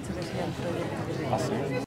dicho que sea el proyecto.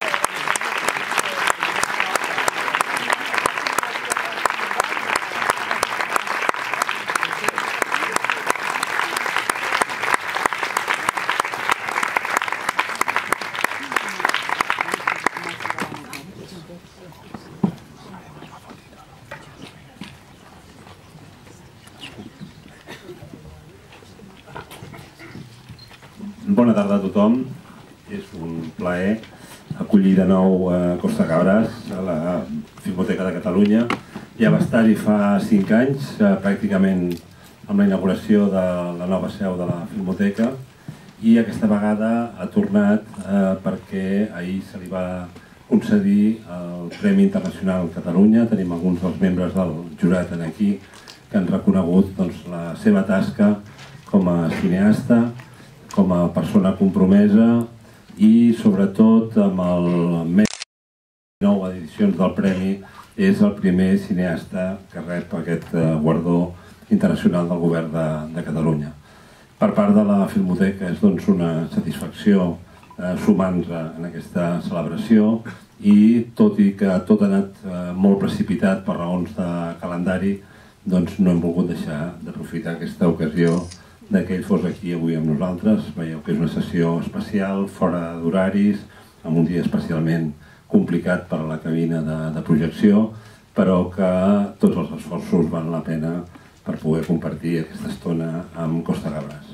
Bona tarda a tothom. És un plaer acollir de nou a Costa Cabras, a la Filmoteca de Catalunya. Ja va estar-hi fa 5 anys, pràcticament amb la inauguració de la nova seu de la Filmoteca, i aquesta vegada ha tornat perquè ahir se li va concedir el Premi Internacional Catalunya. Tenim alguns dels membres del jurat aquí que han reconegut la seva tasca com a cineasta, com a persona compromesa i sobretot amb el més de 9 edicions del Premi és el primer cineasta que rep aquest guardó internacional del Govern de Catalunya. Per part de la Filmoteca és una satisfacció sumar-nos en aquesta celebració i tot i que tot ha anat molt precipitat per raons de calendari, no hem volgut deixar d'aprofitar aquesta ocasió que ell fos aquí avui amb nosaltres. Veieu que és una sessió especial, fora d'horaris, amb un dia especialment complicat per a la cabina de projecció, però que tots els esforços valen la pena per poder compartir aquesta estona amb Costa Cabras.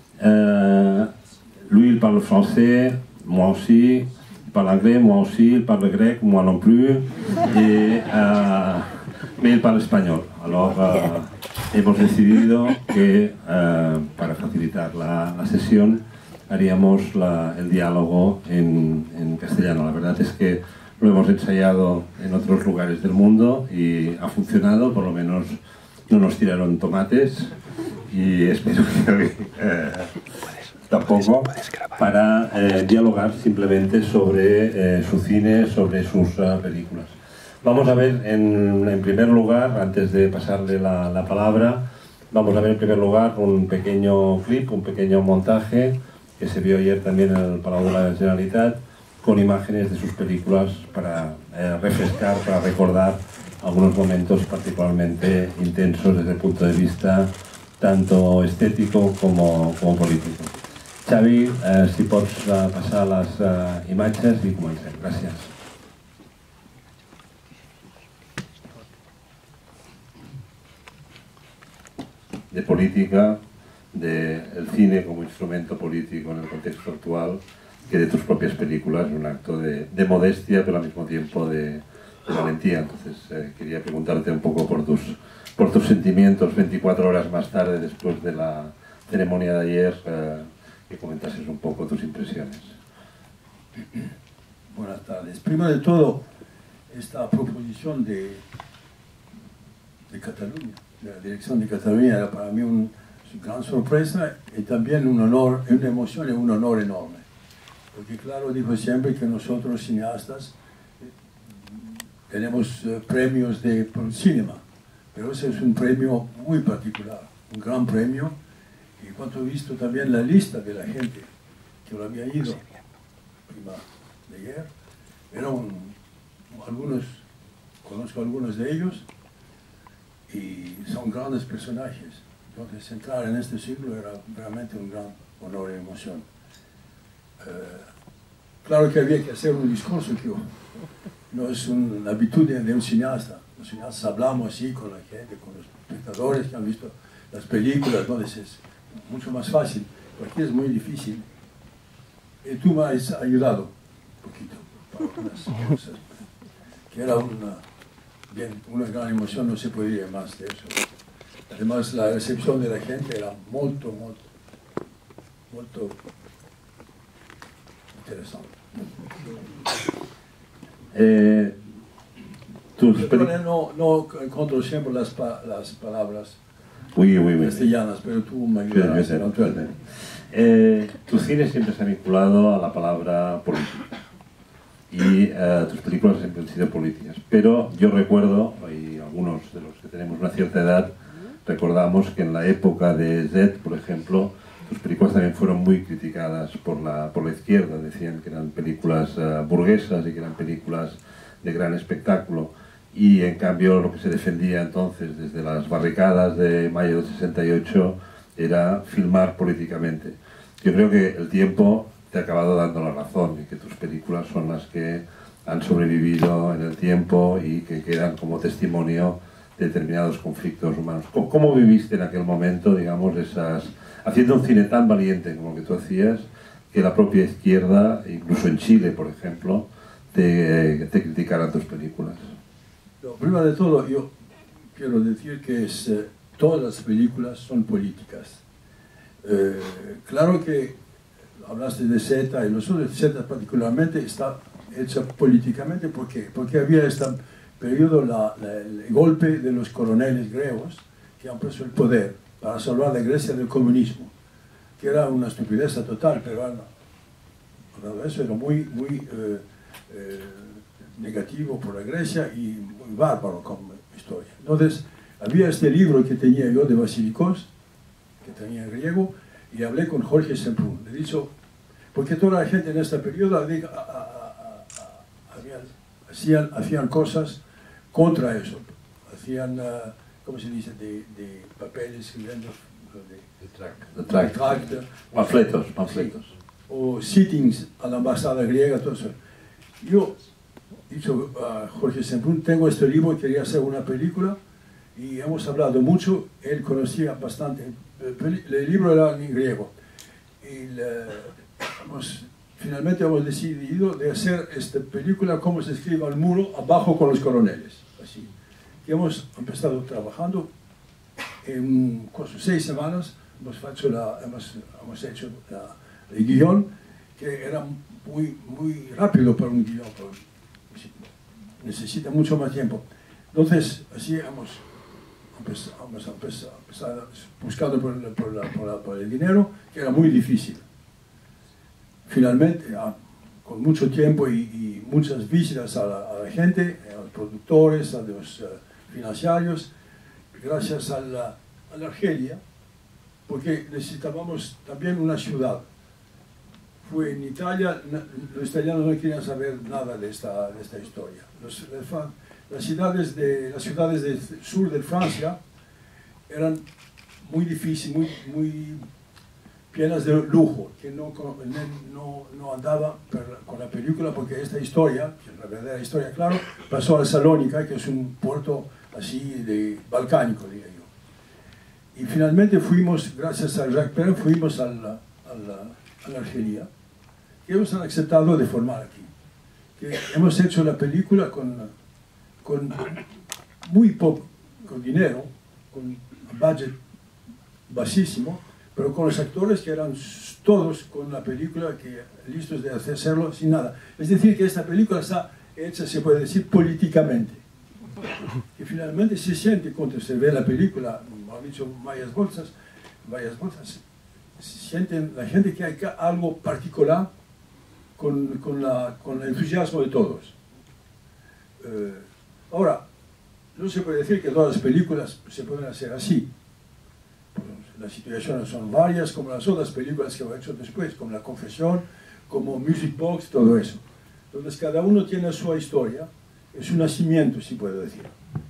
Lui, il parle français, moi aussi, il parle anglais, moi aussi, il parle grec, moi non plus, mais il parle español. Alors, hemos decidido que para facilitar la sesión haríamos el diálogo en castellano. La verdad es que lo hemos ensayado en otros lugares del mundo y ha funcionado, por lo menos no nos tiraron tomates y espero que hoy tampoco, para dialogar simplemente sobre su cine, sobre sus películas. Vamos a ver en primer lugar, antes de pasarle la palabra, vamos a ver en primer lugar un pequeño clip, un pequeño montaje que se vio ayer también en el Palau de la Generalitat, con imágenes de sus películas para refrescar, para recordar algunos momentos particularmente intensos desde el punto de vista tanto estético como político. Xavi, si pots passar les imatges i comencem. Gràcies. De política, del cine como instrumento político en el contexto actual, que de tus propias películas, un acto de modestia, pero al mismo tiempo de valentía. Entonces quería preguntarte un poco por tus sentimientos 24 horas más tarde, después de la ceremonia de ayer, que comentases un poco tus impresiones. Buenas tardes. Primero de todo, esta proposición de Cataluña, de la dirección de Cataluña, era para mí una gran sorpresa y también un honor, una emoción y un honor enorme. Porque claro, digo siempre que nosotros cineastas tenemos premios por el cinema, pero ese es un premio muy particular, un gran premio. Y cuando he visto también la lista de la gente que lo había ido prima de ayer, conozco algunos de ellos, y son grandes personajes. Entonces entrar en este siglo era realmente un gran honor y emoción. Claro que había que hacer un discurso que no es una habitud de un cineasta. Los cineastas hablamos así con la gente, con los espectadores que han visto las películas, entonces es mucho más fácil. Pero aquí es muy difícil. Y tú me has ayudado un poquito para algunas cosas, que era una gran emoción, no se podía más de eso. Además, la recepción de la gente era muy interesante. No encuentro siempre las palabras castellanas, pero tú me ayudas. Tu cine siempre se ha vinculado a la palabra política y tus películas siempre han sido políticas, pero yo recuerdo, y algunos de los que tenemos una cierta edad recordamos que en la época de Z, por ejemplo, tus tus películas también fueron muy criticadas por la izquierda. Decían que eran películas burguesas y que eran películas de gran espectáculo. Y en cambio lo que se defendía entonces desde las barricadas de mayo del 68 era filmar políticamente. Yo creo que el tiempo te ha acabado dando la razón y que tus películas son las que han sobrevivido en el tiempo y que quedan como testimonio de determinados conflictos humanos. ¿Cómo viviste en aquel momento, digamos, haciendo un cine tan valiente como el que tú hacías, que la propia izquierda, incluso en Chile, por ejemplo, te criticaran tus películas? Primero de todo, yo quiero decir que todas las películas son políticas. Claro que hablaste de Z, y nosotros Z particularmente está hecha políticamente. ¿Por qué? Porque había este periodo, el golpe de los coroneles griegos que han puesto el poder para salvar a Grecia del comunismo, que era una estupidez total, pero eso era muy negativo por la Grecia y muy bárbaro como historia. Entonces, había este libro que tenía yo de Basilikos, que tenía en griego, y hablé con Jorge Semprún. Le he dicho, porque toda la gente en este periodo hacían cosas contra eso. Hacían, ¿cómo se dice?, de papeles, escribiendo de tract. Panfletos. Sí. O sittings a la embajada griega, todo eso. Yo he dicho a Jorge Semprún, tengo este libro y quería hacer una película, y hemos hablado mucho. Él conocía bastante. El libro era en griego. Y finalmente hemos decidido de hacer esta película como se escribe al muro, abajo con los coroneles. Así. Y hemos empezado trabajando en 6 semanas. Hemos hecho el guión, que era muy rápido para un guión, pero necesita mucho más tiempo. Entonces, así hemos empezado buscando por el dinero, que era muy difícil. Finalmente, con mucho tiempo y muchas visitas a la gente, a los productores, a los financieros, gracias a la Argelia, porque necesitábamos también una ciudad. Fue en Italia, los italianos no querían saber nada de esta historia. Las ciudades del sur de Francia eran muy difíciles, muy llenas de lujo, que no andaba con la película, porque esta historia, que es la verdadera historia, claro, pasó a Salónica, que es un puerto así de balcánico, diría yo. Y finalmente fuimos, gracias a Jacques Perrin, fuimos a la Argelia, que ellos han aceptado de formar aquí. Que hemos hecho la película con muy poco dinero, con un budget bajísimo, pero con los actores que eran todos con la película que listos de hacerlo sin nada. Es decir, que esta película está hecha, se puede decir, políticamente. Y finalmente se siente, cuando se ve la película, han dicho varias bolsas, se sienten la gente que hay algo particular con el entusiasmo de todos. Ahora, no se puede decir que todas las películas se pueden hacer así. Las situaciones son varias, como las otras películas que he hecho después, como La Confesión, como Music Box, todo eso. Entonces, cada uno tiene su historia, es su nacimiento, si puedo decir.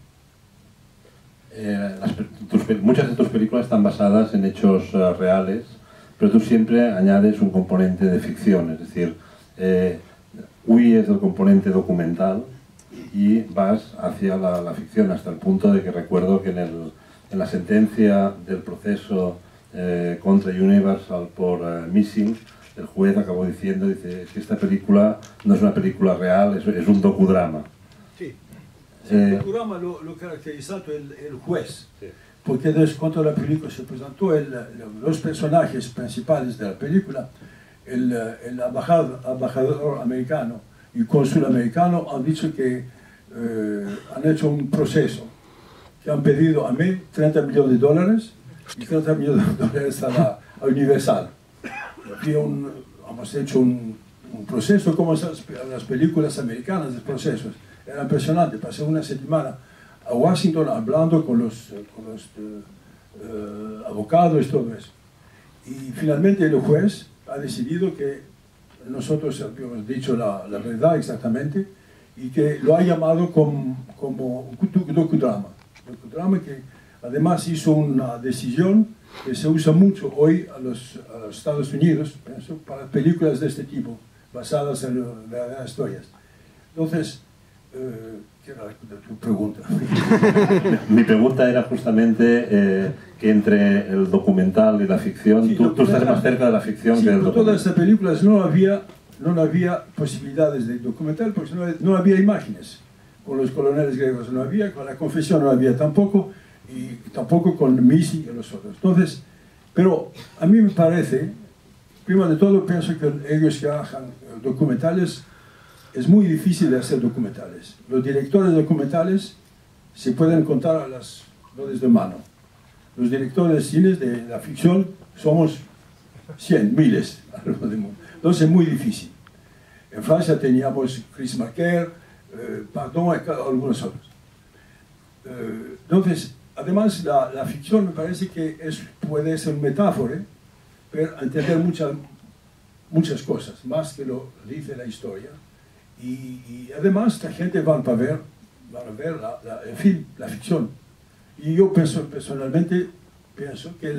Muchas de tus películas están basadas en hechos reales, pero tú siempre añades un componente de ficción, es decir, huyes del componente documental y vas hacia la ficción, hasta el punto de que recuerdo que en la sentencia del proceso contra Universal por Missing, el juez acabó diciendo, dice, es que esta película no es una película real, es un docudrama. Sí, el docudrama lo caracterizó el juez, sí. Porque desde cuando la película se presentó, los personajes principales de la película, el embajador americano y el cónsul americano han dicho que han hecho un proceso, que han pedido a mí $30 millones y $30 millones a Universal. Hemos hecho un proceso como las películas americanas de procesos. Era impresionante. Pasé una semana a Washington hablando con los abogados y todo eso. Y finalmente el juez ha decidido que nosotros habíamos dicho la verdad exactamente y que lo ha llamado como docudrama. Docudrama que además hizo una decisión que se usa mucho hoy a los Estados Unidos, pienso, para películas de este tipo, basadas en verdaderas historias. Entonces, ¿qué era tu pregunta? Mi pregunta era justamente que entre el documental y la ficción, sí, tú estás más cerca de la ficción, sí, que del documental. Todas estas películas no había posibilidades de documental porque no había imágenes. Con los coloniales griegos no había, con la confesión no había tampoco, y tampoco con Misi y los otros. Entonces, pero a mí me parece, primero de todo, pienso que ellos que hagan documentales, es muy difícil de hacer documentales. Los directores documentales se pueden contar a las dedos de mano. Los directores de cines de la ficción somos 100, miles. Entonces es muy difícil. En Francia teníamos Chris Marker, Pardon y algunos otros. Entonces, además la ficción me parece que puede ser metáfora para entender muchas cosas, más que lo dice la historia. Y además la gente van a ver el film, la ficción. Y yo personalmente pienso que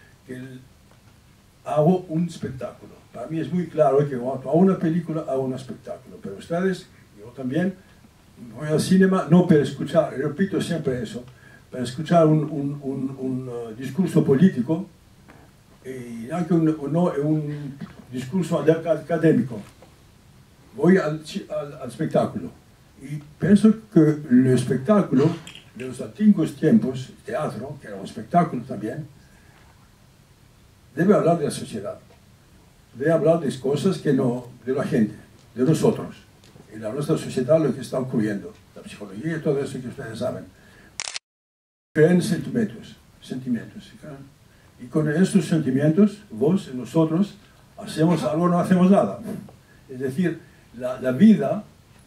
hago un espectáculo. Para mí es muy claro que cuando hago una película, hago un espectáculo. Pero ustedes, yo también, voy al cine no para escuchar, repito siempre eso, para escuchar un discurso político, y no un discurso académico. Voy al espectáculo y pienso que el espectáculo de los antiguos tiempos, el teatro, que era un espectáculo también, debe hablar de la sociedad, debe hablar de cosas que no, de la gente, de nosotros, y de nuestra sociedad, lo que está ocurriendo, la psicología y todo eso que ustedes saben. Crean sentimientos, y con estos sentimientos, vos y nosotros, hacemos algo o no hacemos nada. Es decir, la vida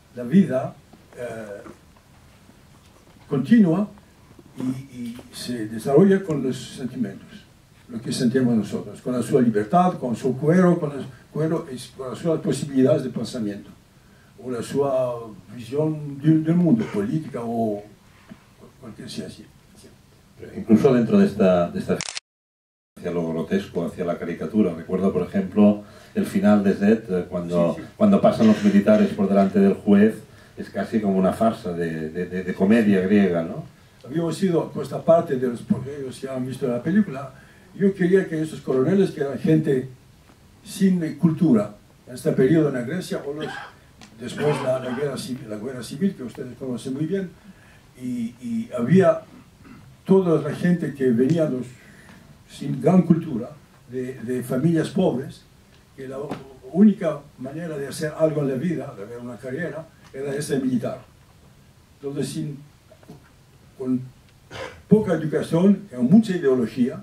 continúa y se desarrolla con los sentimientos, lo que sentimos nosotros, con la su libertad, con su cuero, con las sus posibilidades de pensamiento, o la su visión del mundo, política o cualquier sea así. Incluso dentro de esta hacia lo grotesco, hacia la caricatura. Recuerdo, por ejemplo, el final de Zed, cuando pasan los militares por delante del juez, es casi como una farsa de comedia griega, ¿no? Habíamos ido con esta parte de los, porque ellos ya han visto la película, yo quería que esos coroneles, que eran gente sin cultura, en este periodo en la Grecia, o después la guerra civil, que ustedes conocen muy bien, y había toda la gente que venía sin gran cultura, de familias pobres, que la única manera de hacer algo en la vida, de ver una carrera, era ser militar. Entonces, con poca educación, con mucha ideología,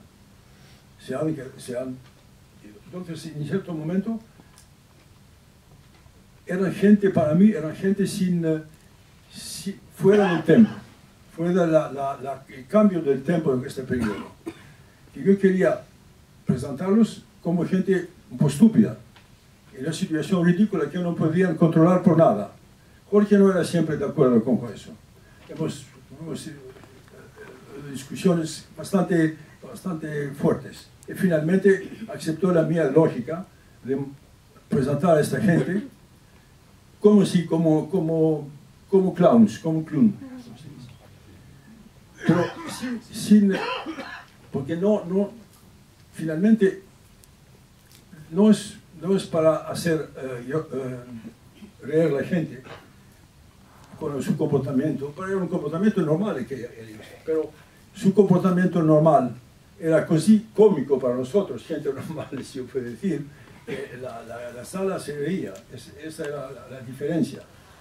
entonces, en cierto momento, eran gente, para mí, eran gente fuera del tiempo, fuera del cambio del tiempo en este periodo. Y yo quería presentarlos como gente un poco estúpida, en una situación ridícula que no podían controlar por nada. Jorge no era siempre de acuerdo con eso. Hemos discusiones bastante fuertes. Y finalmente aceptó la mía lógica de presentar a esta gente como clowns, como clown. Pero porque finalmente no es para hacer reír a la gente con su comportamiento, pero era un comportamiento normal, pero su comportamiento normal era así cómico para nosotros, gente normal, si yo puedo decir, la sala se reía, esa era la diferencia.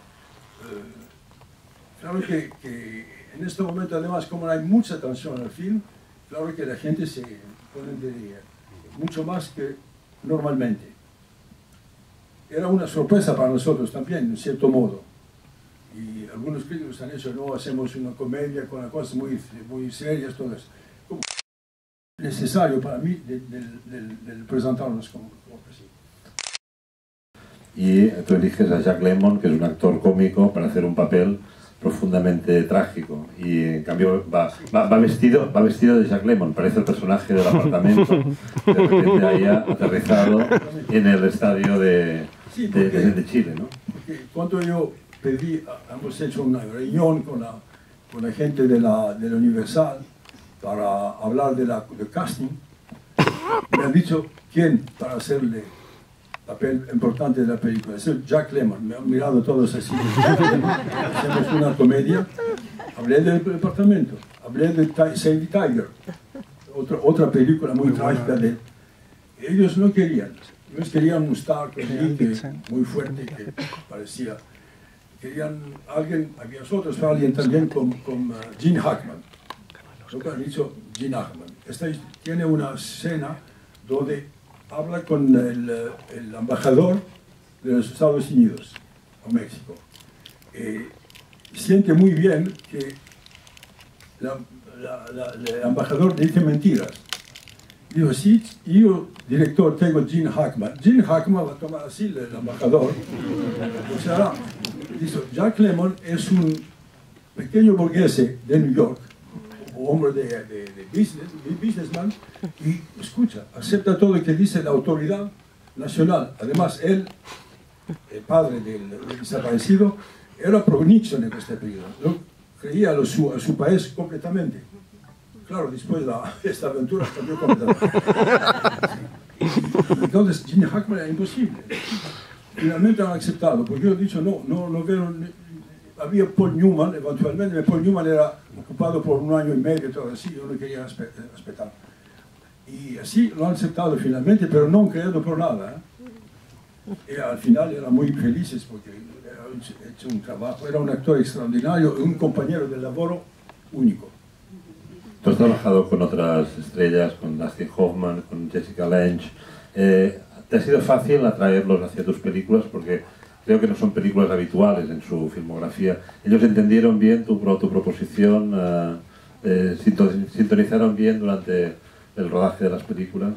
Claro que en este momento, además, como hay mucha tensión en el film, claro que la gente se pone de reír, mucho más que normalmente. Era una sorpresa para nosotros también, en cierto modo. Y algunos críticos han dicho, no, hacemos una comedia con las cosas muy serias, todo eso. necesario para mí de presentarnos como así. Y tú eliges a Jack Lemmon, que es un actor cómico, para hacer un papel profundamente trágico, y en cambio va vestido de Jack Lemmon, parece el personaje del apartamento, de repente haya aterrizado en el estadio de Chile, ¿no? Porque cuando yo pedí, hemos hecho una reunión con la gente de la Universal para hablar del casting, me han dicho quién para hacerle papel importante de la película. Es Jack Lemmon. Me han mirado todos así. Hacemos una comedia. Hablé del departamento. Hablé de Save the Tiger. Otra película muy trágica de él. Ellos no querían. Ellos querían un star muy fuerte que parecía. Querían alguien, había otros, alguien también con Gene Hackman. Lo que han dicho Gene Hackman. Tiene una escena donde habla con el embajador de los Estados Unidos o México. Siente muy bien que el embajador dice mentiras. Digo, si yo, director, tengo Gene Hackman va a tomar así el embajador. O sea, dice, Jack Lemmon es un pequeño burgués de New York, hombre de businessman, y escucha, acepta todo lo que dice la autoridad nacional. Además, él, el padre del desaparecido, era pro-Nixon en este periodo. ¿No? Creía a su país completamente. Claro, después de esta aventura cambió completamente. Entonces, Gene Hackman era imposible. Finalmente han aceptado, porque yo he dicho, no veo... Había Paul Newman, eventualmente, Paul Newman era ocupado por 1 año y medio, todo así, yo no quería respetar. Y así lo han aceptado finalmente, pero no creyendo por nada. Y al final eran muy felices porque era hecho un trabajo, era un actor extraordinario, un compañero de laboro único. Tú has trabajado con otras estrellas, con Dustin Hoffman, con Jessica Lange. ¿Te ha sido fácil atraerlos hacia tus películas? Porque creo que no son películas habituales en su filmografía. ¿Ellos entendieron bien tu proposición? ¿Sintonizaron bien durante el rodaje de las películas?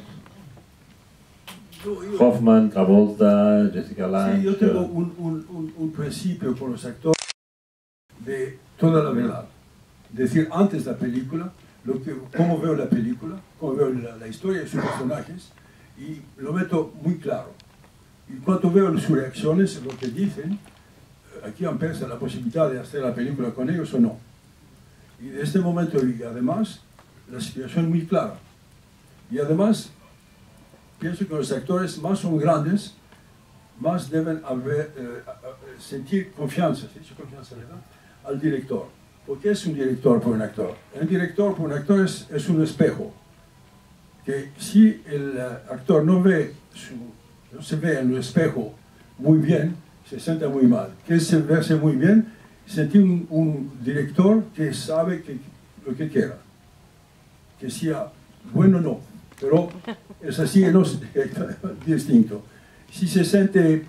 Hoffman, Travolta, Jessica Lange... Sí, yo tengo un principio con los actores de toda la verdad. Decir antes de la película, cómo veo la película, cómo veo la historia de sus personajes, y lo meto muy claro. Y cuando veo sus reacciones, lo que dicen, aquí empieza la posibilidad de hacer la película con ellos o no. Y de este momento, y además, la situación es muy clara. Y además, pienso que los actores más son grandes, más deben sentir confianza, ¿se dice confianza, verdad?, al director. Porque es un director por un actor. Un director por un actor es un espejo. Que si el actor no se ve en el espejo muy bien, se siente muy mal. Que es verse muy bien, sentir un director que sabe lo que quiera. Que sea bueno o no, pero es así, no es distinto. Si se siente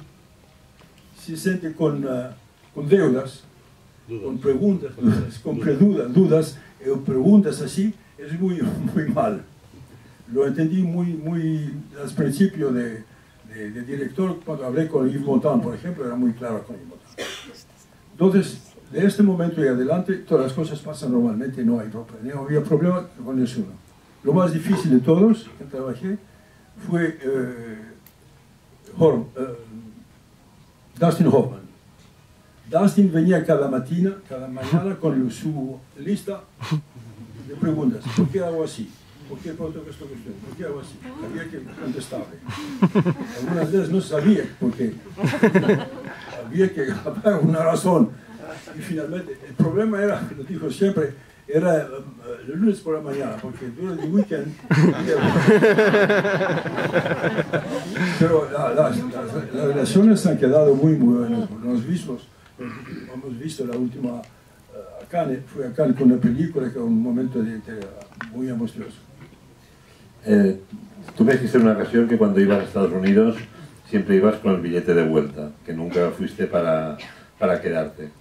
con deudas, con preguntas, dudas preguntas así, es muy mal. Lo entendí muy al principio de director, cuando hablé con Yves Montand, por ejemplo, era muy claro con Yves Montand. Entonces, de este momento y adelante, todas las cosas pasan normalmente, no había problema con eso. Lo más difícil de todos que trabajé fue Dustin Hoffman. Dustin venía cada mañana con su lista de preguntas. ¿Por qué hago así? ¿Por qué pronto que esto cuestión? ¿Por qué hago así? Había que contestarle. Algunas veces no sabía por qué. Había que haber una razón. Y finalmente, el problema era, lo dijo siempre, era el lunes por la mañana, porque durante el weekend... Pero las relaciones han quedado muy buenas. Hemos visto la última... fue acá con una película que era un momento muy emocionoso. Tú me dijiste en una ocasión que cuando ibas a Estados Unidos siempre ibas con el billete de vuelta, que nunca fuiste para quedarte.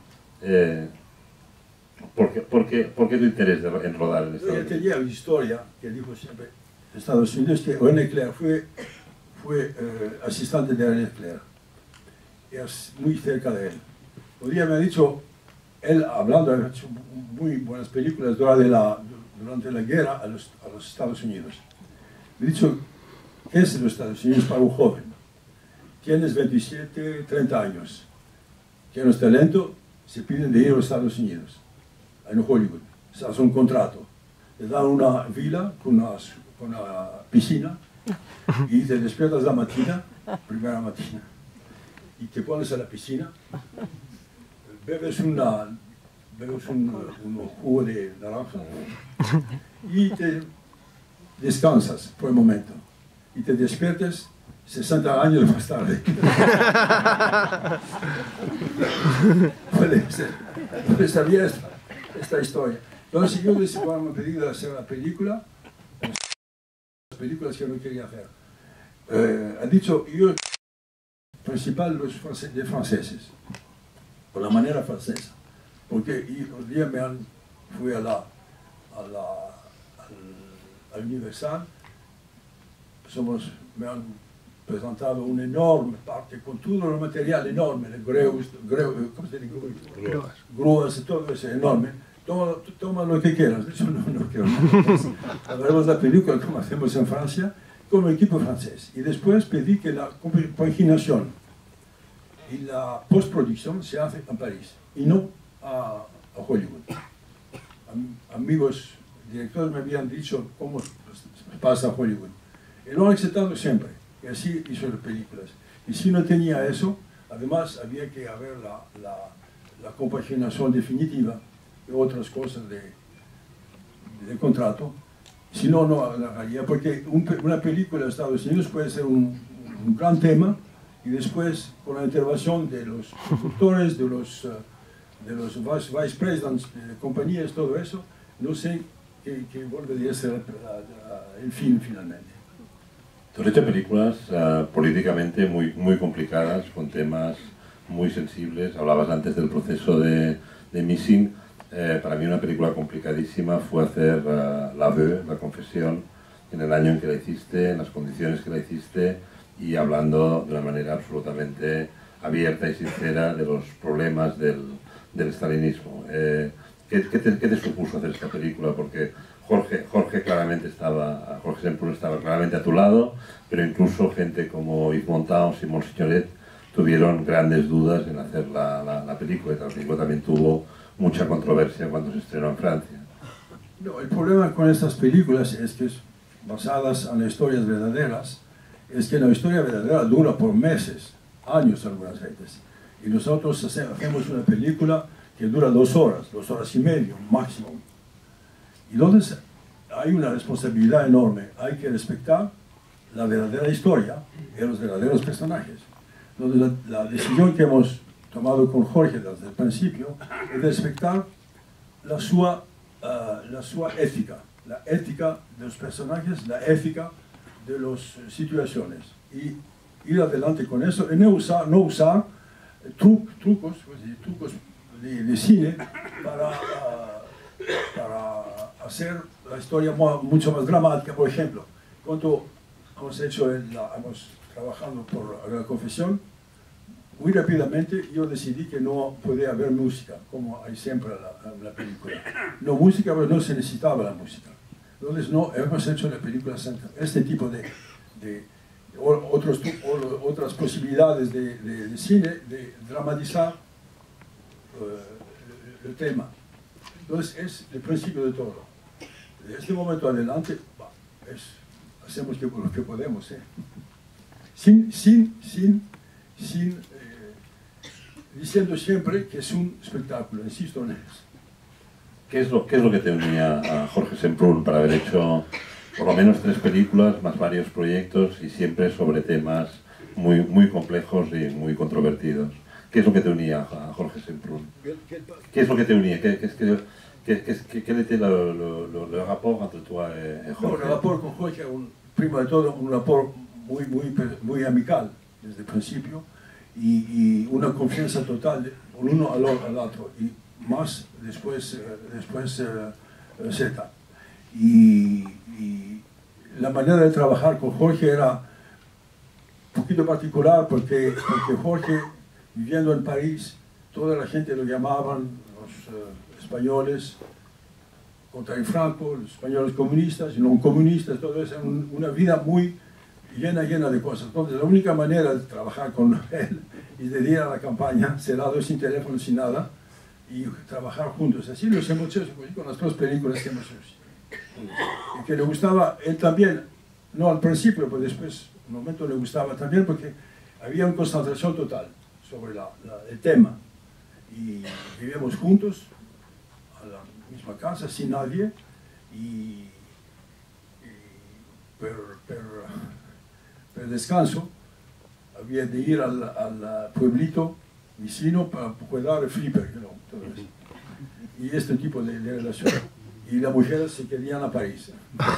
¿Por qué tu interés en rodar en Estados Unidos? Yo tenía una historia que dijo siempre, Estados Unidos, que René Clair fue asistente de René Clair. Es muy cerca de él. Un día me ha dicho, él hablando, ha hecho muy buenas películas durante la guerra a los Estados Unidos. Me ha dicho, ¿qué es los Estados Unidos para un joven? Tienes 27, 30 años. Tienes talento, se piden de ir a los Estados Unidos, en Hollywood. Se hace un contrato. Te dan una villa con una piscina y te despiertas la mañana, primera mañana, y te pones a la piscina, bebes un jugo de naranja y te descansas por un momento y te despiertes 60 años más tarde. Puede ser bien esta historia. Entonces yo les me han pedido hacer la película, las películas que no quería hacer. Han dicho, yo, principal de franceses, por la manera francesa, porque un día fui al Universal, me han presentado una enorme parte con todo el material enorme, ¿cómo se dice? Grúas y todo eso enorme. Toma lo que quieras, yo no quiero nada. Veremos la película como hacemos en Francia, con el equipo francés. Y después pedí que la compaginación y la postproducción se hace en París y no a Hollywood. Amigos directores me habían dicho cómo pasa a Hollywood. Y lo han aceptado siempre. Y así hizo las películas. Y si no tenía eso, además había que haber la compaginación definitiva y otras cosas de contrato. Si no, no la haría. Porque una película de Estados Unidos puede ser un gran tema y después con la intervención de los productores, de los vice presidents de compañías, todo eso, no sé qué volvería a ser el film finalmente. Tú has hecho películas políticamente muy complicadas, con temas muy sensibles. Hablabas antes del proceso de Missing. Para mí una película complicadísima fue hacer L'Aveu, La Confesión, en el año en que la hiciste, en las condiciones que la hiciste y hablando de una manera absolutamente abierta y sincera de los problemas del estalinismo. ¿Qué te supuso hacer esta película? Porque Jorge Semprún estaba claramente a tu lado, pero incluso gente como Yves Montand o Simon Signoret tuvieron grandes dudas en hacer la película, y la película también tuvo mucha controversia cuando se estrenó en Francia. No, el problema con estas películas es que basadas en historias verdaderas, es que la historia verdadera dura por meses, años algunas veces, y nosotros hacemos una película que dura 2 horas y media máximo. Y entonces hay una responsabilidad enorme, hay que respetar la verdadera historia y los verdaderos personajes. Entonces la decisión que hemos tomado con Jorge desde el principio es respectar la sua ética, la ética de los personajes, la ética de las situaciones, y ir adelante con eso y no usar trucos de cine para hacer la historia mucho más dramática. Por ejemplo, cuando hemos trabajado por La Confesión, muy rápidamente yo decidí que no podía haber música, como hay siempre en la película. No música, pero no se necesitaba la música. Entonces no hemos hecho la película este tipo de otras posibilidades de cine, de dramatizar el tema. Entonces es el principio de todo. De este momento adelante hacemos lo que podemos, diciendo siempre que es un espectáculo, insisto en eso. ¿Qué es lo que te unía a Jorge Semprún para haber hecho por lo menos 3 películas, más varios proyectos y siempre sobre temas muy complejos y muy controvertidos? ¿Qué es lo que te unía a Jorge Semprún? ¿Qué es lo que te unía? ¿Quel était le rapport entre toi et Jorge? No, el rapport con Jorge, primero de todo, un rapport muy amical desde el principio y una confianza total uno al otro, y más después Z. Y la manera de trabajar con Jorge era un poquito particular porque Jorge, viviendo en París, toda la gente lo llamaban los españoles contra el Franco, los españoles comunistas y no comunistas, todo eso, una vida muy llena de cosas. Entonces la única manera de trabajar con él y de ir a la campaña, cerrado, sin teléfono, sin nada, y trabajar juntos. Así los hemos hecho con las dos películas que hemos hecho. Y que le gustaba, él también, no al principio, pero después, en un momento le gustaba también porque había una concentración total sobre el tema. Y vivíamos juntos, a la misma casa, sin nadie, pero descanso, había de ir al pueblito vecino para jugar al flipper, todo eso. Y este tipo de relación. Y las mujeres se querían a París.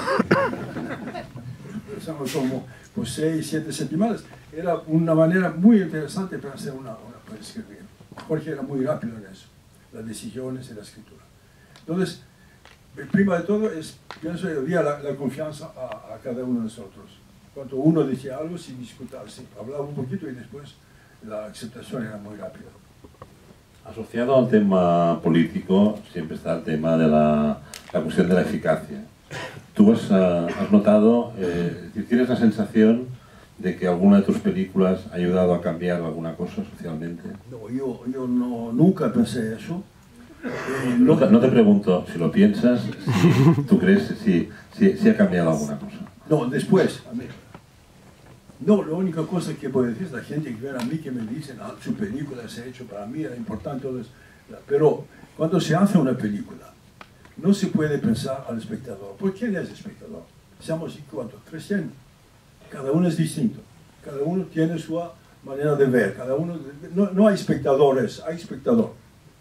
Pasamos como por 6, 7 semanas. Era una manera muy interesante para hacer para escribir. Jorge era muy rápido en eso, las decisiones y la escritura. Entonces, prima de todo, pienso que había la confianza a cada uno de nosotros. Cuando uno decía algo, sin discutir, hablaba un poquito y después la aceptación era muy rápida. Asociado al tema político siempre está el tema de la cuestión de la eficacia. ¿Tú has notado, tienes la sensación de que alguna de tus películas ha ayudado a cambiar alguna cosa socialmente? No, yo nunca pensé eso. No te pregunto si lo piensas, si tú crees si ha cambiado alguna cosa. No, después, a mí. No, la única cosa que puedo decir es la gente que viene a mí que me dicen, su película se ha hecho para mí, era importante todo eso. Pero cuando se hace una película, no se puede pensar al espectador. ¿Por quién es el espectador? Seamos, ¿cuántos? 300. Cada uno es distinto. Cada uno tiene su manera de ver. Cada uno, no hay espectadores, hay espectador.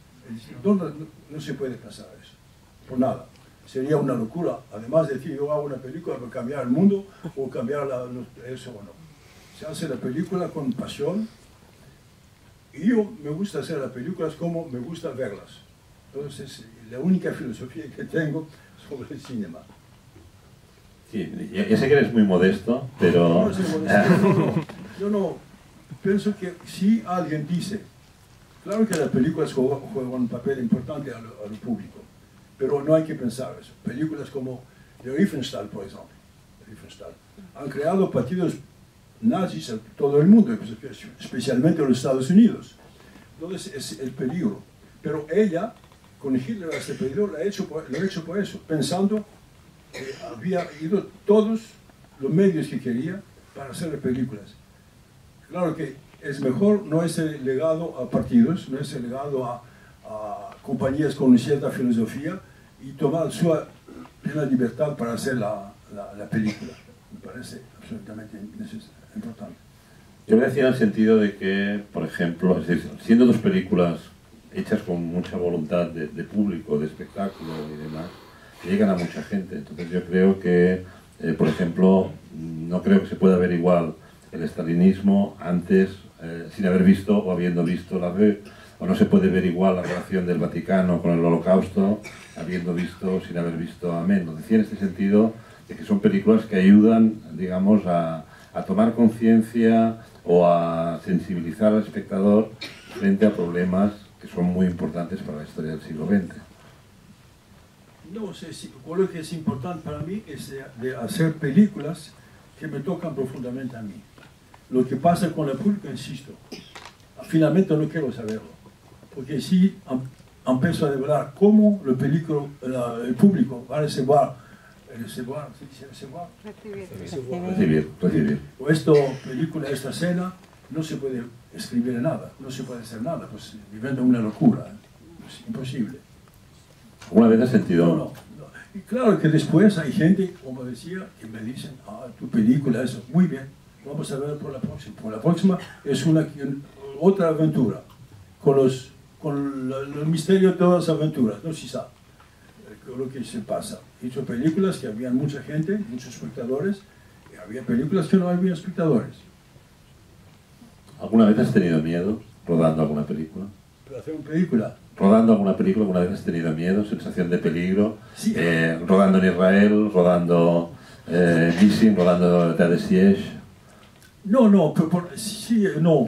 No se puede pensar eso, por nada. Sería una locura. Además de decir, yo hago una película para cambiar el mundo o cambiar eso o no. Se hace la película con pasión y yo me gusta hacer las películas como me gusta verlas. Entonces, la única filosofía que tengo sobre el cinema. Sí, ya sé que eres muy modesto, pero... Yo no pienso que si alguien dice, claro que las películas juegan un papel importante al público, pero no hay que pensar eso. Películas como de Riefenstahl, por ejemplo, han creado partidos nazis en todo el mundo, especialmente en los Estados Unidos. Entonces es el peligro. Pero ella, con Hitler, este peligro lo ha hecho por eso, pensando que había ido todos los medios que quería para hacer películas. Claro que es mejor no ese legado a partidos, no ese legado a compañías con cierta filosofía y tomar su plena libertad para hacer la película. Me parece absolutamente importante. Yo me decía en el sentido de que, por ejemplo, es decir, siendo dos películas hechas con mucha voluntad de público, de espectáculo y demás, que llegan a mucha gente. Entonces yo creo que, por ejemplo, no creo que se pueda ver igual el estalinismo antes, sin haber visto o habiendo visto la Vue, o no se puede ver igual la relación del Vaticano con el Holocausto, habiendo visto o sin haber visto Amén. Lo decía en este sentido de que son películas que ayudan, digamos, a tomar conciencia o a sensibilizar al espectador frente a problemas que son muy importantes para la historia del siglo XX. No sé, lo que es importante para mí es de hacer películas que me tocan profundamente a mí. Lo que pasa con el público, insisto, finalmente no quiero saberlo, porque si empiezo a develar cómo el público va a recibir. O esta película, esta escena, no se puede escribir nada, no se puede hacer nada, pues viviendo una locura, es imposible. ¿Alguna vez has sentido? No. Y claro que después hay gente, como decía, que me dicen, tu película, eso, muy bien, vamos a ver por la próxima. Por la próxima es otra aventura, con el misterio de todas las aventuras, no se sabe lo que se pasa. He hecho películas que había mucha gente, muchos espectadores, y había películas que no había espectadores. ¿Alguna vez has tenido miedo rodando alguna película? ¿Para hacer una película? ¿Rodando alguna película alguna vez has tenido miedo, sensación de peligro? Sí. Rodando en Israel, rodando Missing, Rolando de Siege. No, sí, no.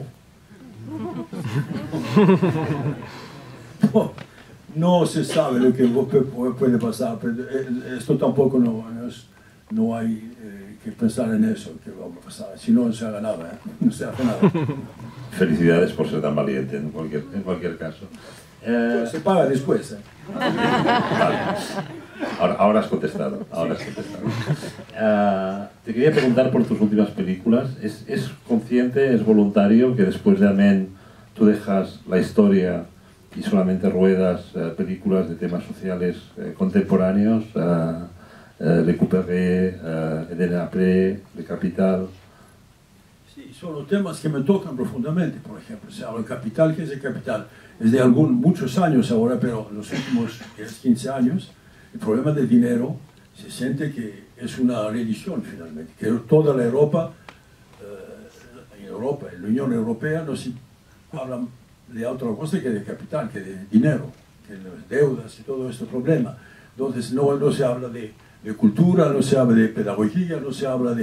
No se sabe lo que puede pasar, pero esto tampoco no hay que pensar en eso, que va a pasar. Si no, no se haga nada, no se hace nada. Felicidades por ser tan valiente en cualquier caso. Se paga después. Vale. Ahora has contestado. Te quería preguntar por tus últimas películas. ¿Es consciente, es voluntario que después de Amén tú dejas la historia y solamente ruedas películas de temas sociales contemporáneos? Le Couperet, Eden Après, Le Capital. Sí, son los temas que me tocan profundamente, por ejemplo. O sea, el Capital, ¿qué es el Capital? Es de muchos años ahora, pero los últimos 15 años, el problema del dinero se siente que es una religión finalmente, que toda la Europa, en la Unión Europea, no se habla de otra cosa que de capital, que de dinero, que de las deudas y todo este problema. Entonces no se habla de cultura, no se habla de pedagogía, no se habla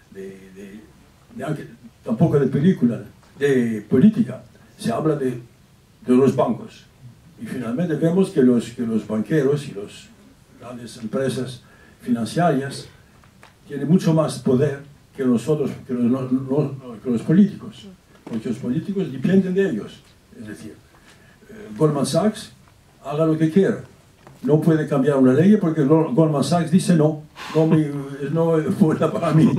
tampoco de película, de política, se habla de los bancos. Y finalmente vemos que los banqueros y las grandes empresas financieras tienen mucho más poder que nosotros, que los políticos, porque los políticos dependen de ellos. Es decir, Goldman Sachs haga lo que quiera. No puede cambiar una ley porque Goldman Sachs dice no fuera para mí.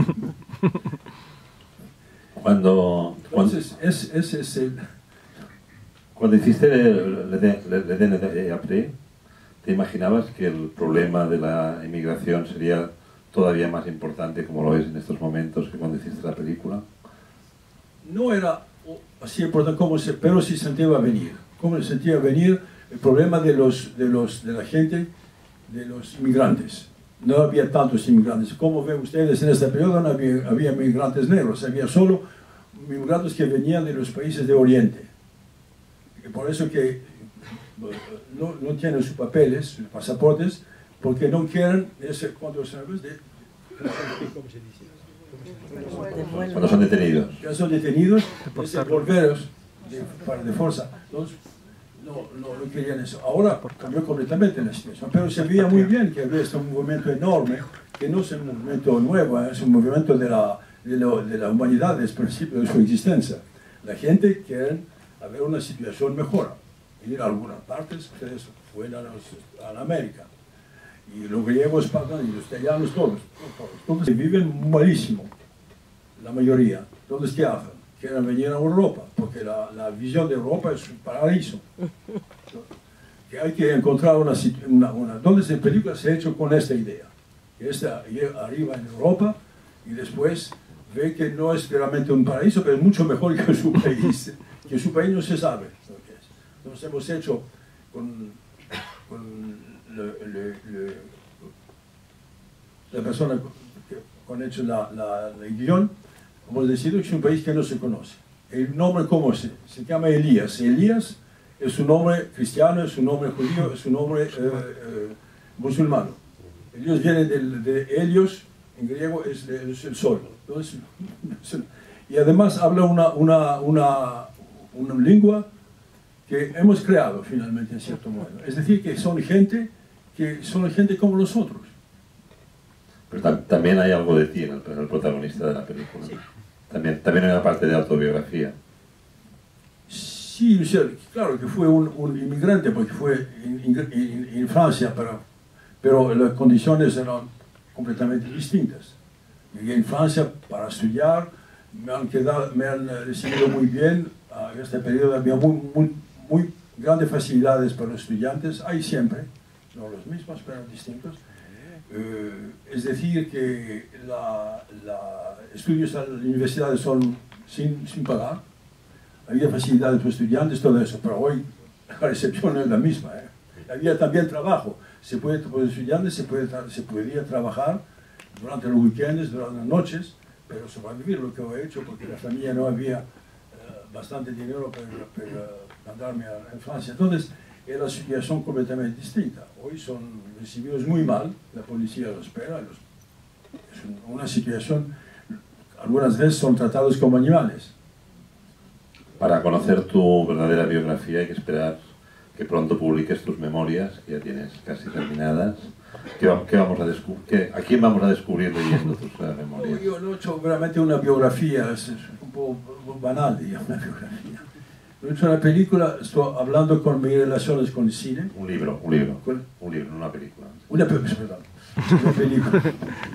Entonces, ese es el... Cuando hiciste Le Après, ¿te imaginabas que el problema de la inmigración sería todavía más importante como lo es en estos momentos que cuando hiciste la película? No era así importante pero sí sentía venir. ¿Cómo se sentía venir el problema de la gente, de los inmigrantes? No había tantos inmigrantes. Como ven ustedes, en este periodo no había inmigrantes negros, había solo inmigrantes que venían de los países de Oriente. Y por eso que no tienen sus papeles, sus pasaportes, porque no quieren ¿cuántos años de... ¿Cómo se dice? Cuando son detenidos. Ya son detenidos, volveros de fuerza. Entonces, no querían eso. Ahora cambió completamente la situación, pero se veía muy bien que había este movimiento enorme, que no es un movimiento nuevo, es un movimiento de la humanidad desde el principio de su existencia. La gente quiere haber una situación mejor. Ir a algunas partes, ustedes fueron a América. Y los griegos pasan, y los italianos, todos. Entonces viven malísimo, la mayoría. Entonces, ¿qué hacen? Quieren venir a Europa, porque la visión de Europa es un paraíso. Que hay que encontrar donde esa película se ha hecho con esta idea. Que está arriba en Europa y después ve que no es realmente un paraíso, pero es mucho mejor que su país. Que su país no se sabe lo que es. Entonces hemos hecho la persona que ha hecho el guión, hemos decidido que es un país que no se conoce. El nombre, ¿cómo se llama? Elías. Elías es un nombre cristiano, es un nombre judío, es un nombre musulmano. Elías viene de Helios, en griego es el sol. Entonces, y además habla una lengua que hemos creado finalmente en cierto modo. Es decir, que son gente como nosotros. Pero también hay algo de ti en el protagonista de la película. Sí. También hay una parte de autobiografía. Sí, claro que fue un inmigrante porque fue en Francia, pero las condiciones eran completamente distintas. Llegué en Francia para estudiar, me han recibido muy bien. En este periodo había muy grandes facilidades para los estudiantes, hay siempre, no los mismos, pero distintos. Es decir, que estudios a las universidades son sin pagar, había facilidades para estudiantes, todo eso, pero hoy la recepción no es la misma. Había también trabajo, por estudiantes se podía trabajar durante los weekends, durante las noches, pero sobrevivir lo que he hecho porque la familia no había bastante dinero para mandarme a Francia. Entonces, era una situación completamente distinta. Hoy son recibidos muy mal, la policía los espera, una situación, algunas veces son tratados como animales. Para conocer tu verdadera biografía hay que esperar que pronto publiques tus memorias, que ya tienes casi terminadas. ¿Qué vamos a descubrir? ¿A quién vamos a descubrir leyendo tus memorias? Yo no he hecho realmente una biografía, es un poco banal, digamos, una biografía. No he hecho una película, estoy hablando con mis relaciones con el cine. Un libro, no una película. Una película.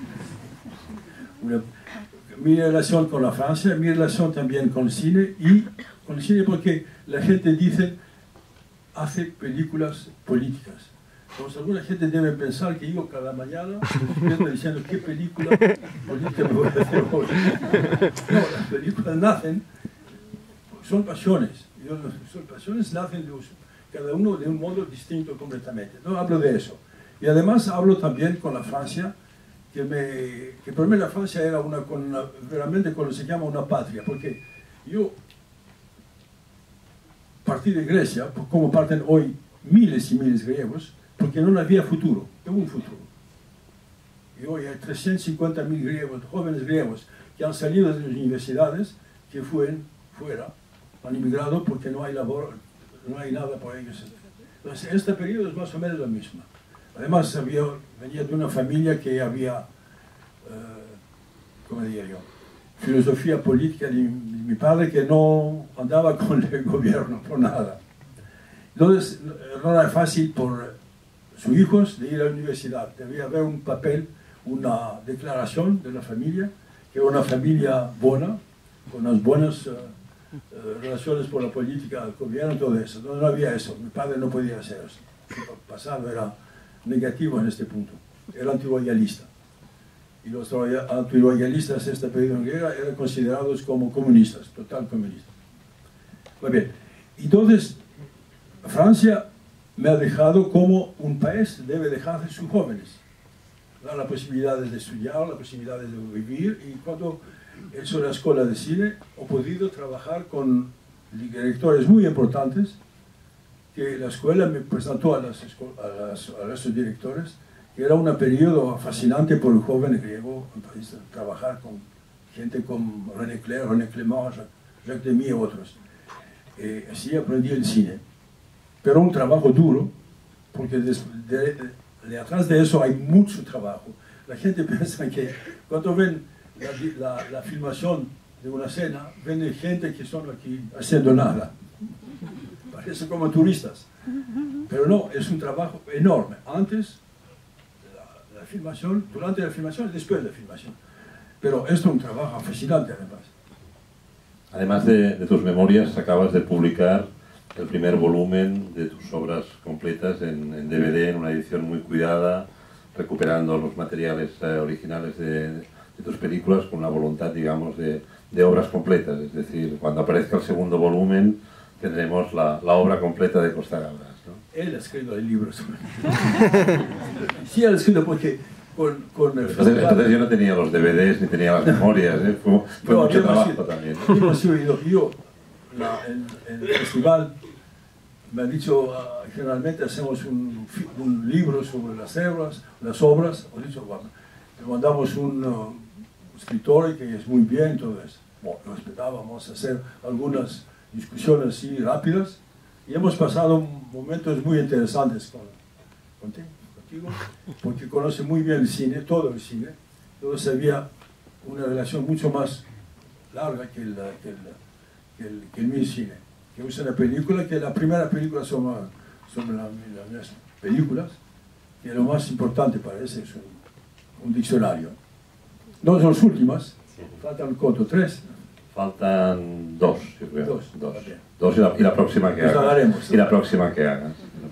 Mi relación con la Francia, mi relación también con el cine, y con el cine porque la gente dice, hace películas políticas. Entonces alguna gente debe pensar que yo cada mañana estoy diciendo qué película política me voy a hacer hoy. No, las películas nacen, son pasiones. Son pasiones, nacen cada uno de un modo distinto completamente. No hablo de eso. Y además hablo también con la Francia, que para mí la Francia era realmente cuando se llama una patria, porque yo partí de Grecia, como parten hoy miles y miles de griegos, porque no había futuro, no hubo un futuro. Y hoy hay 350.000 griegos, jóvenes griegos, que han salido de las universidades, que fuera, han emigrado porque no hay labor, no hay nada por ellos. Entonces, este periodo es más o menos lo mismo. Además, venía de una familia que había, ¿cómo diría yo?, filosofía política de mi padre, que no andaba con el gobierno por nada. Entonces, no era fácil por sus hijos de ir a la universidad. Debía haber un papel, una declaración de la familia, que era una familia buena, con unas buenas relaciones por la política, el gobierno, todo eso. No había eso. Mi padre no podía hacer eso. Su pasado era negativo en este punto. Era antiroyalista. Y los antiroyalistas en este periodo en guerra eran considerados como comunistas, total comunistas. Muy bien. Entonces, Francia me ha dejado como un país debe dejar a sus jóvenes. Dar las posibilidades de estudiar, las posibilidades de vivir. Y cuando he hecho la escuela de cine, he podido trabajar con directores muy importantes, que la escuela me presentó a los directores, que era un periodo fascinante por el joven griego, trabajar con gente como René Clair, René Clément, Jacques Demy y otros. Así aprendí el cine. Pero un trabajo duro, porque detrás de eso hay mucho trabajo. La gente piensa que cuando ven la filmación de una escena, ven gente que son aquí haciendo nada. Parecen como turistas. Pero no, es un trabajo enorme. Antes, la filmación, durante la filmación y después de la filmación. Pero esto es un trabajo fascinante además. Además de tus memorias, acabas de publicar el primer volumen de tus obras completas en DVD, en una edición muy cuidada, recuperando los materiales originales de tus películas con la voluntad, digamos, de obras completas. Es decir, cuando aparezca el segundo volumen tendremos la obra completa de Costa Gabras, ¿no? Él ha escrito el libro sobre sí, él ha escrito porque con el festival... Entonces yo no tenía los DVDs ni tenía las memorias, ¿eh? Fue mucho trabajo también. Yo, en el festival me han dicho, generalmente hacemos un libro sobre las obras, he dicho, bueno, le mandamos un escritor que es muy bien, todo eso. Bueno, lo esperábamos hacer algunas discusiones así rápidas y hemos pasado momentos muy interesantes contigo, porque conoce muy bien el cine, todo el cine. Entonces había una relación mucho más larga que el mi cine. Que usa una película, que la primera película sobre las películas, que lo más importante parece es un diccionario. No son las últimas, faltan ¿cuánto? 3. Faltan 2, yo creo. 2 y la próxima que hagas. Y la próxima que hagas.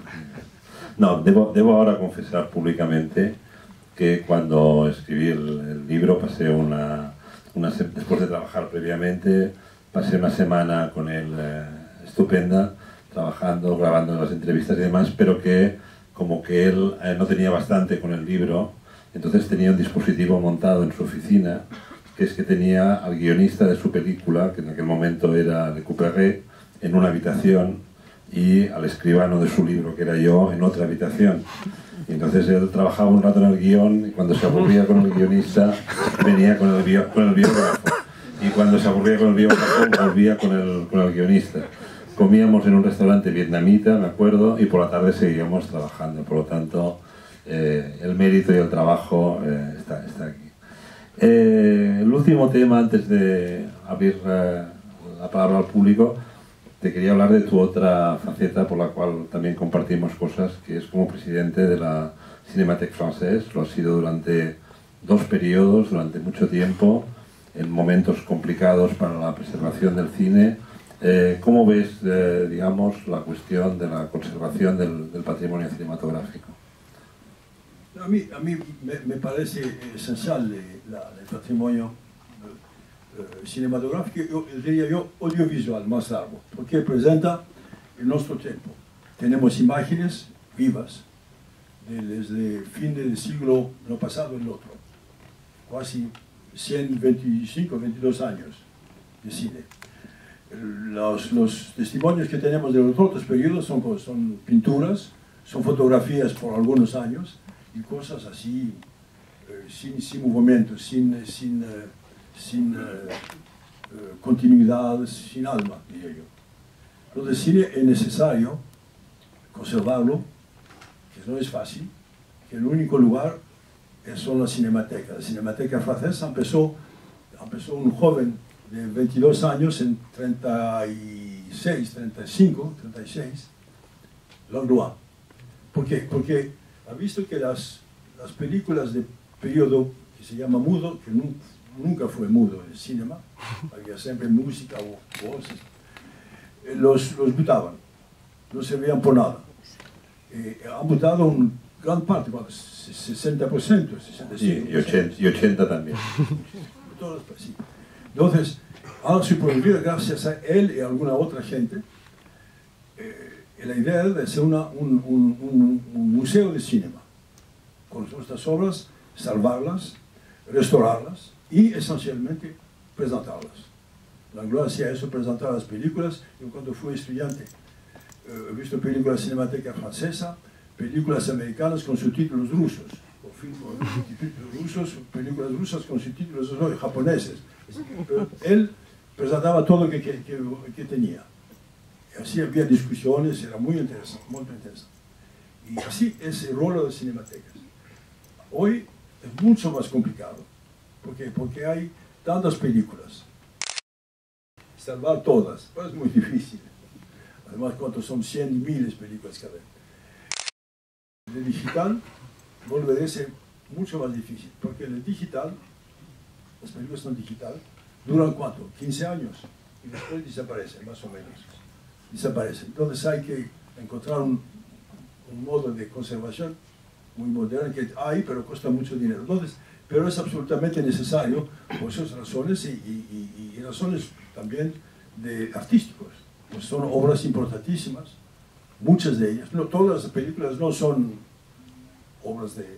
No, debo ahora confesar públicamente que cuando escribí el libro pasé después de trabajar previamente, pasé una semana con él estupenda, trabajando, grabando las entrevistas y demás, pero que como que él no tenía bastante con el libro, entonces tenía un dispositivo montado en su oficina, que es que tenía al guionista de su película, que en aquel momento era Le Couperet, en una habitación y al escribano de su libro, que era yo, en otra habitación. Y entonces él trabajaba un rato en el guión y cuando se aburría con el guionista venía con el biógrafo. Y cuando se aburría con el biógrafo volvía con el guionista. Comíamos en un restaurante vietnamita, me acuerdo, y por la tarde seguíamos trabajando. Por lo tanto, el mérito y el trabajo está aquí. El último tema, antes de abrir la palabra al público, te quería hablar de tu otra faceta por la cual también compartimos cosas, que es como presidente de la Cinémathèque Française. Lo has sido durante 2 periodos, durante mucho tiempo, en momentos complicados para la preservación del cine. ¿Cómo ves, digamos, la cuestión de la conservación del patrimonio cinematográfico? A mí me parece esencial el patrimonio cinematográfico, diría yo, audiovisual más largo, porque presenta el nuestro tiempo. Tenemos imágenes vivas desde el fin del siglo no pasado el otro, casi 125, 22 años de cine. Los testimonios que tenemos de los otros periodos son pinturas, son fotografías por algunos años y cosas así, sin movimiento, sin continuidad, sin alma, diría yo. Entonces, el cine es necesario conservarlo, que no es fácil, que el único lugar son las cinematecas. La Cinémathèque Française empezó un joven de 22 años en 36, 35, 36, Langlois. ¿Por qué? Porque ha visto que las películas de periodo que se llama mudo, que nunca fue mudo en el cine, había siempre música o voces, los butaban, no servían por nada. Han butado una gran parte, 60%, 65%. Sí, y 80 también. Todos, sí. Entonces, han supervivido gracias a él y a alguna otra gente la idea de hacer un museo de cinema, con nuestras obras, salvarlas, restaurarlas y esencialmente presentarlas. Langlois hacía eso, presentar las películas. Yo cuando fui estudiante he visto películas Cinémathèque Francesa, películas americanas con subtítulos rusos, o subtítulos rusos, películas rusas con subtítulos japoneses. Pero él presentaba todo lo que tenía. Y así había discusiones, era muy interesante, muy interesante. Y así es el rol de las cinematecas. Hoy es mucho más complicado. ¿Por qué? Porque hay tantas películas. Salvar todas, pues es muy difícil. Además, ¿cuántos son? 100 y miles de películas cada vez. En el digital volverá a ser mucho más difícil, porque en el digital, las películas son digital, duran ¿cuánto? 15 años y después desaparecen, más o menos. Desaparecen. Entonces hay que encontrar un modo de conservación muy moderno que hay, pero cuesta mucho dinero. Entonces, pero es absolutamente necesario por esas razones y razones también artísticos. Pues son obras importantísimas, muchas de ellas. No, todas las películas no son obras de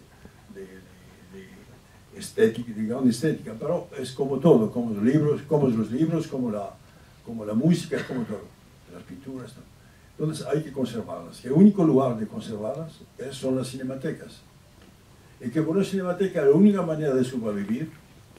estética, digamos, estética, pero es como todo, como los libros, como la música, como todo, las pinturas. ¿No? Entonces hay que conservarlas. El único lugar de conservarlas son las cinematecas. Y que por una cinemateca la única manera de sobrevivir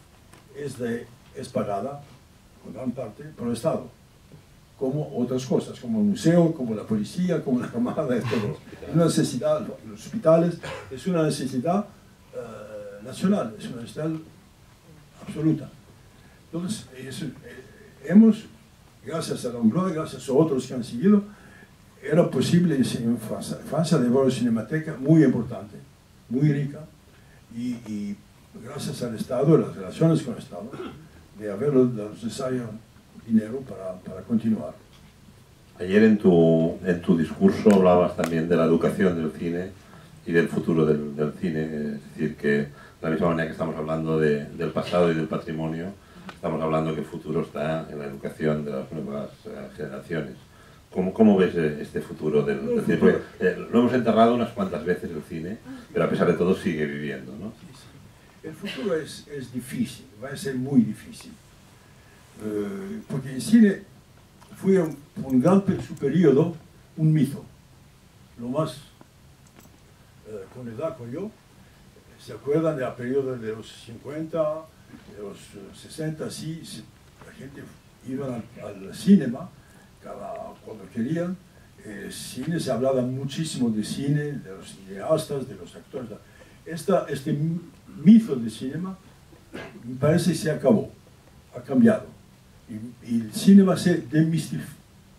es pagada, en gran parte, por el Estado. Como otras cosas, como el museo, como la policía, como la armada, es todo. Es una necesidad, los hospitales, es una necesidad nacional, es una necesidad absoluta. Entonces, hemos, gracias a Langlois, gracias a otros que han seguido, era posible en Francia de ver una cinemateca muy importante, muy rica, y gracias al Estado, las relaciones con el Estado, de haber lo necesario dinero para continuar. Ayer en tu discurso hablabas también de la educación del cine y del futuro del cine, es decir, que de la misma manera que estamos hablando del pasado y del patrimonio, estamos hablando que el futuro está en la educación de las nuevas generaciones. ¿Cómo ves este futuro del cine? Porque, lo hemos enterrado unas cuantas veces el cine, pero a pesar de todo sigue viviendo, ¿no? El futuro es difícil, va a ser muy difícil. Porque el cine fue un gran periodo un mito. Lo más, con edad como yo, ¿se acuerdan del periodo de los 50, de los 60? Sí, la gente iba al cinema cuando querían. El cine, se hablaba muchísimo de cine, de los cineastas, de los actores. Este mito de cinema me parece que se acabó, ha cambiado. Y el cinema se desmitificado.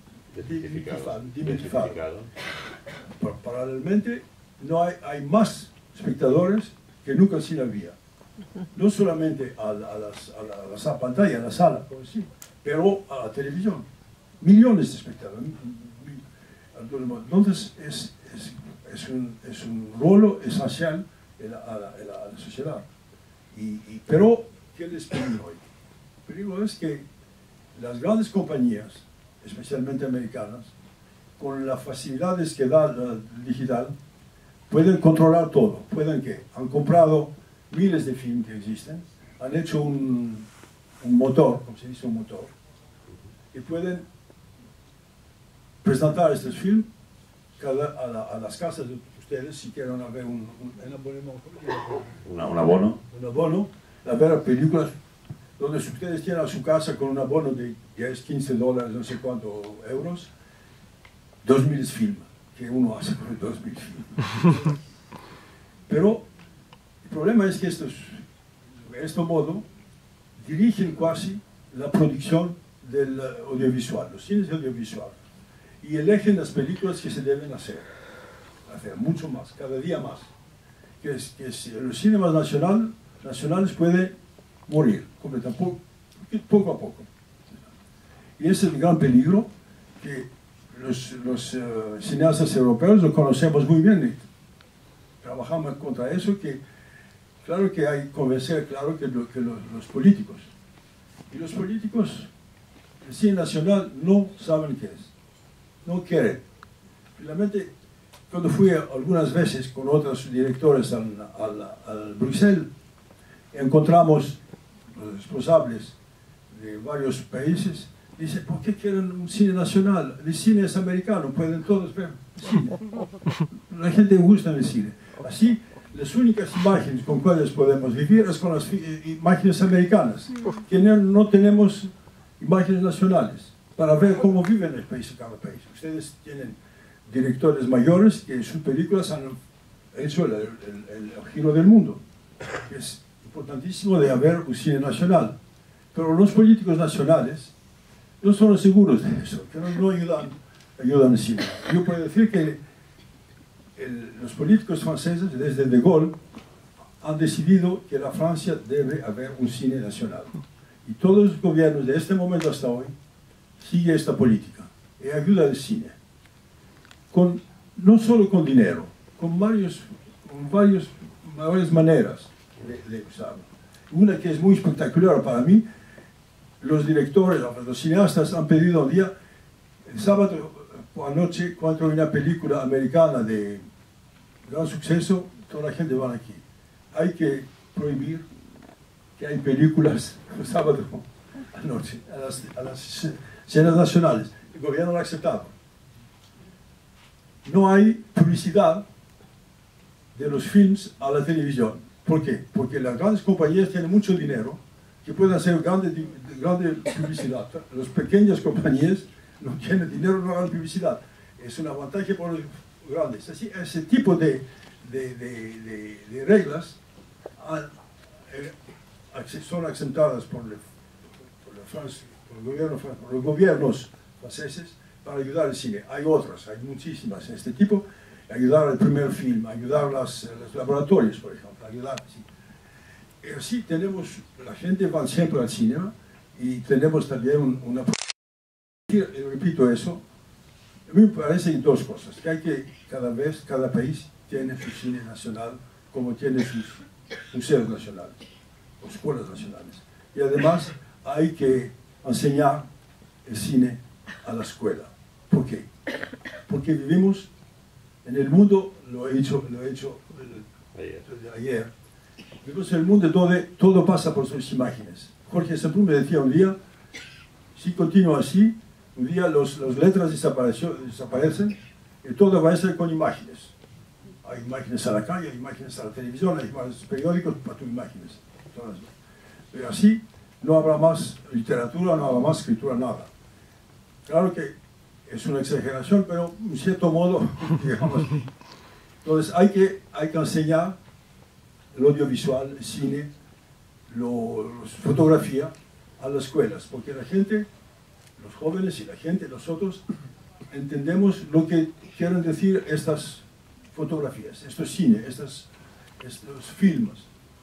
Paralelamente, no hay más espectadores que nunca en cine había. No solamente a la pantalla, a la sala, pero a la televisión. Millones de espectadores. Entonces es un rol esencial a la sociedad. Pero, ¿qué les peligro hoy? El peligro es que las grandes compañías, especialmente americanas, con las facilidades que da el digital, pueden controlar todo. Pueden que han comprado miles de films que existen, han hecho un motor, como se dice, un motor, y pueden presentar estos films a las casas de ustedes si quieren ver un abono, a ver películas donde ustedes tienen a su casa con un abono de 10, 15 dólares, no sé cuántos euros, 2000 films, que uno hace con 2000 films. Pero el problema es que de este modo dirigen casi la producción del audiovisual, los cines audiovisuales, y eligen las películas que se deben hacer mucho más, cada día más. Que los cinemas nacionales pueden morir completamente, poco a poco. Y ese es el gran peligro que los cineastas europeos lo conocemos muy bien. Trabajamos contra eso, que claro que hay que convencer, claro que los políticos. Y los políticos, el cine nacional, no saben qué es, no quieren. Realmente, cuando fui algunas veces con otros directores al Bruselas, encontramos los responsables de varios países. Dice, ¿por qué quieren un cine nacional? El cine es americano, pueden todos ver cine. La gente gusta el cine. Así, las únicas imágenes con cuales podemos vivir es con las imágenes americanas, que no tenemos imágenes nacionales, para ver cómo viven el país, cada país. Ustedes tienen directores mayores que sus películas han hecho el giro del mundo. Es importantísimo de haber un cine nacional, pero los políticos nacionales no son seguros de eso, que no ayudan al cine. Yo puedo decir que los políticos franceses, desde De Gaulle, han decidido que la Francia debe haber un cine nacional. Y todos los gobiernos de este momento hasta hoy siguen esta política y ayuda al cine. No solo con dinero, con varias maneras de usarlo. Una que es muy espectacular para mí, los directores, los cineastas han pedido un día, el sábado por la noche, cuando hay una película americana de gran suceso, toda la gente va aquí. Hay que prohibir que hay películas el sábado a la noche, a las escenas nacionales. El gobierno lo ha aceptado. No hay publicidad de los films a la televisión. ¿Por qué? Porque las grandes compañías tienen mucho dinero que pueden hacer grande publicidad. Las pequeñas compañías no tienen dinero, no hagan publicidad. Es un avantaje por los grandes. Así, ese tipo de reglas son aceptadas por los gobiernos franceses para ayudar al cine. Hay otras, hay muchísimas de este tipo. Ayudar al primer film, ayudar a los laboratorios, por ejemplo. Ayudar, sí. Así tenemos, la gente va siempre al cine y tenemos también una... Repito eso, a mí me parecen dos cosas, que hay que cada país tiene su cine nacional como tiene sus museos nacionales, o escuelas nacionales. Y además hay que enseñar el cine a la escuela. ¿Por qué? Porque vivimos en el mundo, lo he hecho ayer, vivimos en el mundo donde todo pasa por sus imágenes. Jorge Semprún me decía un día, si continúa así, un día las letras desaparecen Y todo va a ser con imágenes. Hay imágenes a la calle, hay imágenes a la televisión, hay imágenes periódicos para tus imágenes. Pero así no habrá más literatura, no habrá más escritura, nada. Claro que es una exageración, pero en cierto modo, digamos. Entonces hay que enseñar el audiovisual, el cine, fotografía a las escuelas, porque la gente, los jóvenes y la gente, nosotros, entendemos lo que quieren decir estas fotografías, estos cines, estos filmes.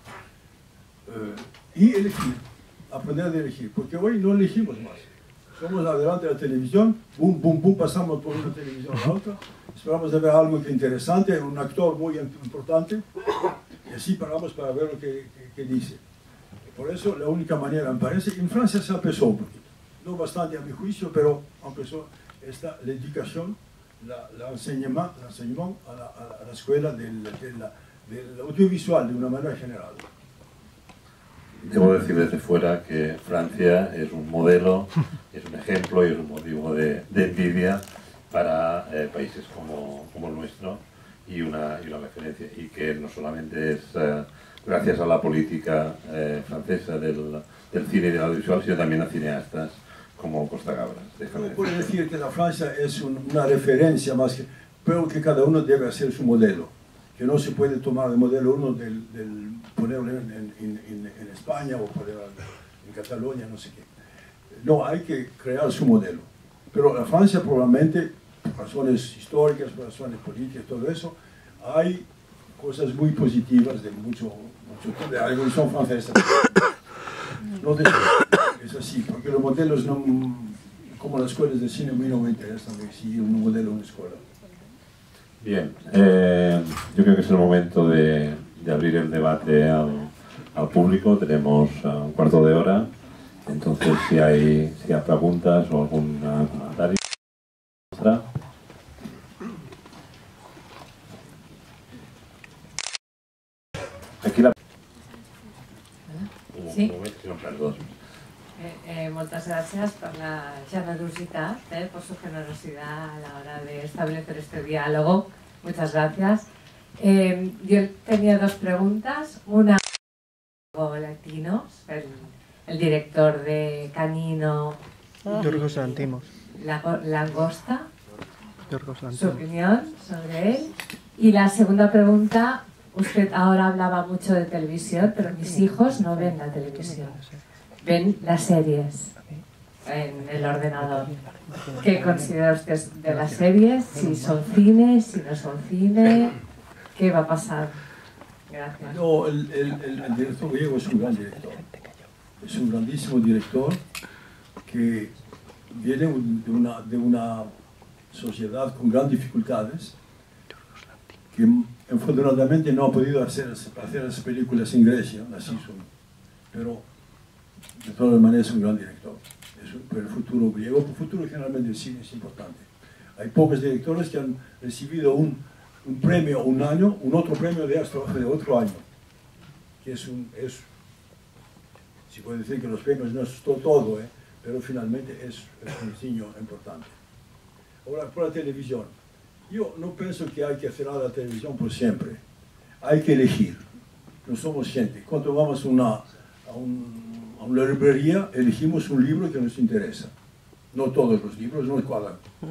Y elegir, aprender a elegir, porque hoy no elegimos más. Somos adelante de la televisión, boom, boom, boom, pasamos por una televisión a la otra, esperamos de ver algo que interesante, un actor muy importante, y así paramos para ver lo que dice. Por eso la única manera, me parece, en Francia se empezó un poquito, no bastante a mi juicio, pero empezó esta dedicación, el enseñamiento a la escuela del audiovisual de una manera general. Debo decir desde fuera que Francia es un modelo, es un ejemplo y es un motivo de envidia para países como el nuestro y una referencia. Y que no solamente es gracias a la política francesa del cine y del audiovisual, sino también a cineastas como Costa Gabras. No puedo decir que la Francia es una referencia más que, pero que cada uno debe hacer su modelo, que no se puede tomar el modelo uno ponerlo en España o ponerlo en Cataluña, no sé qué. No, hay que crear su modelo. Pero la Francia probablemente, por razones históricas, por razones políticas, todo eso, hay cosas muy positivas de de la Revolución Francesa. No es así, porque los modelos no, como las escuelas de cine, a mí no me interesan seguir un modelo en una escuela. Bien, yo creo que es el momento de abrir el debate al público. Tenemos un cuarto de hora, entonces si hay preguntas o algún comentario. Aquí la... Sí. Moltes gràcies per la generositat, por su generosidad a la hora de establecer este diálogo. Muchas gracias. Yo tenía dos preguntas. Una, Latinos, el director de Canino, Yorgos Lanthimos. Langosta, Yorgos su Lanthimos. opinión sobre él. Y la segunda pregunta, usted ahora hablaba mucho de televisión, pero mis hijos no ven la televisión, ven las series en el ordenador. ¿Qué considera usted de las series? Si son cine, si no son cine, ¿qué va a pasar? Gracias. No, el director griego es un gran director. Es un grandísimo director que viene de una sociedad con grandes dificultades, que afortunadamente no ha podido hacer las películas en Grecia, así son, pero de todas maneras es un gran director. Pero el futuro griego, el futuro generalmente del cine es importante. Hay pocos directores que han recibido un premio un año, un otro premio de otro año, que se puede decir que los premios no es todo, pero finalmente es un signo importante. Ahora, por la televisión, yo no pienso que hay que hacer a la televisión por siempre. Hay que elegir. No somos gente. Cuando vamos a una librería, elegimos un libro que nos interesa. No todos los libros, no cuadran.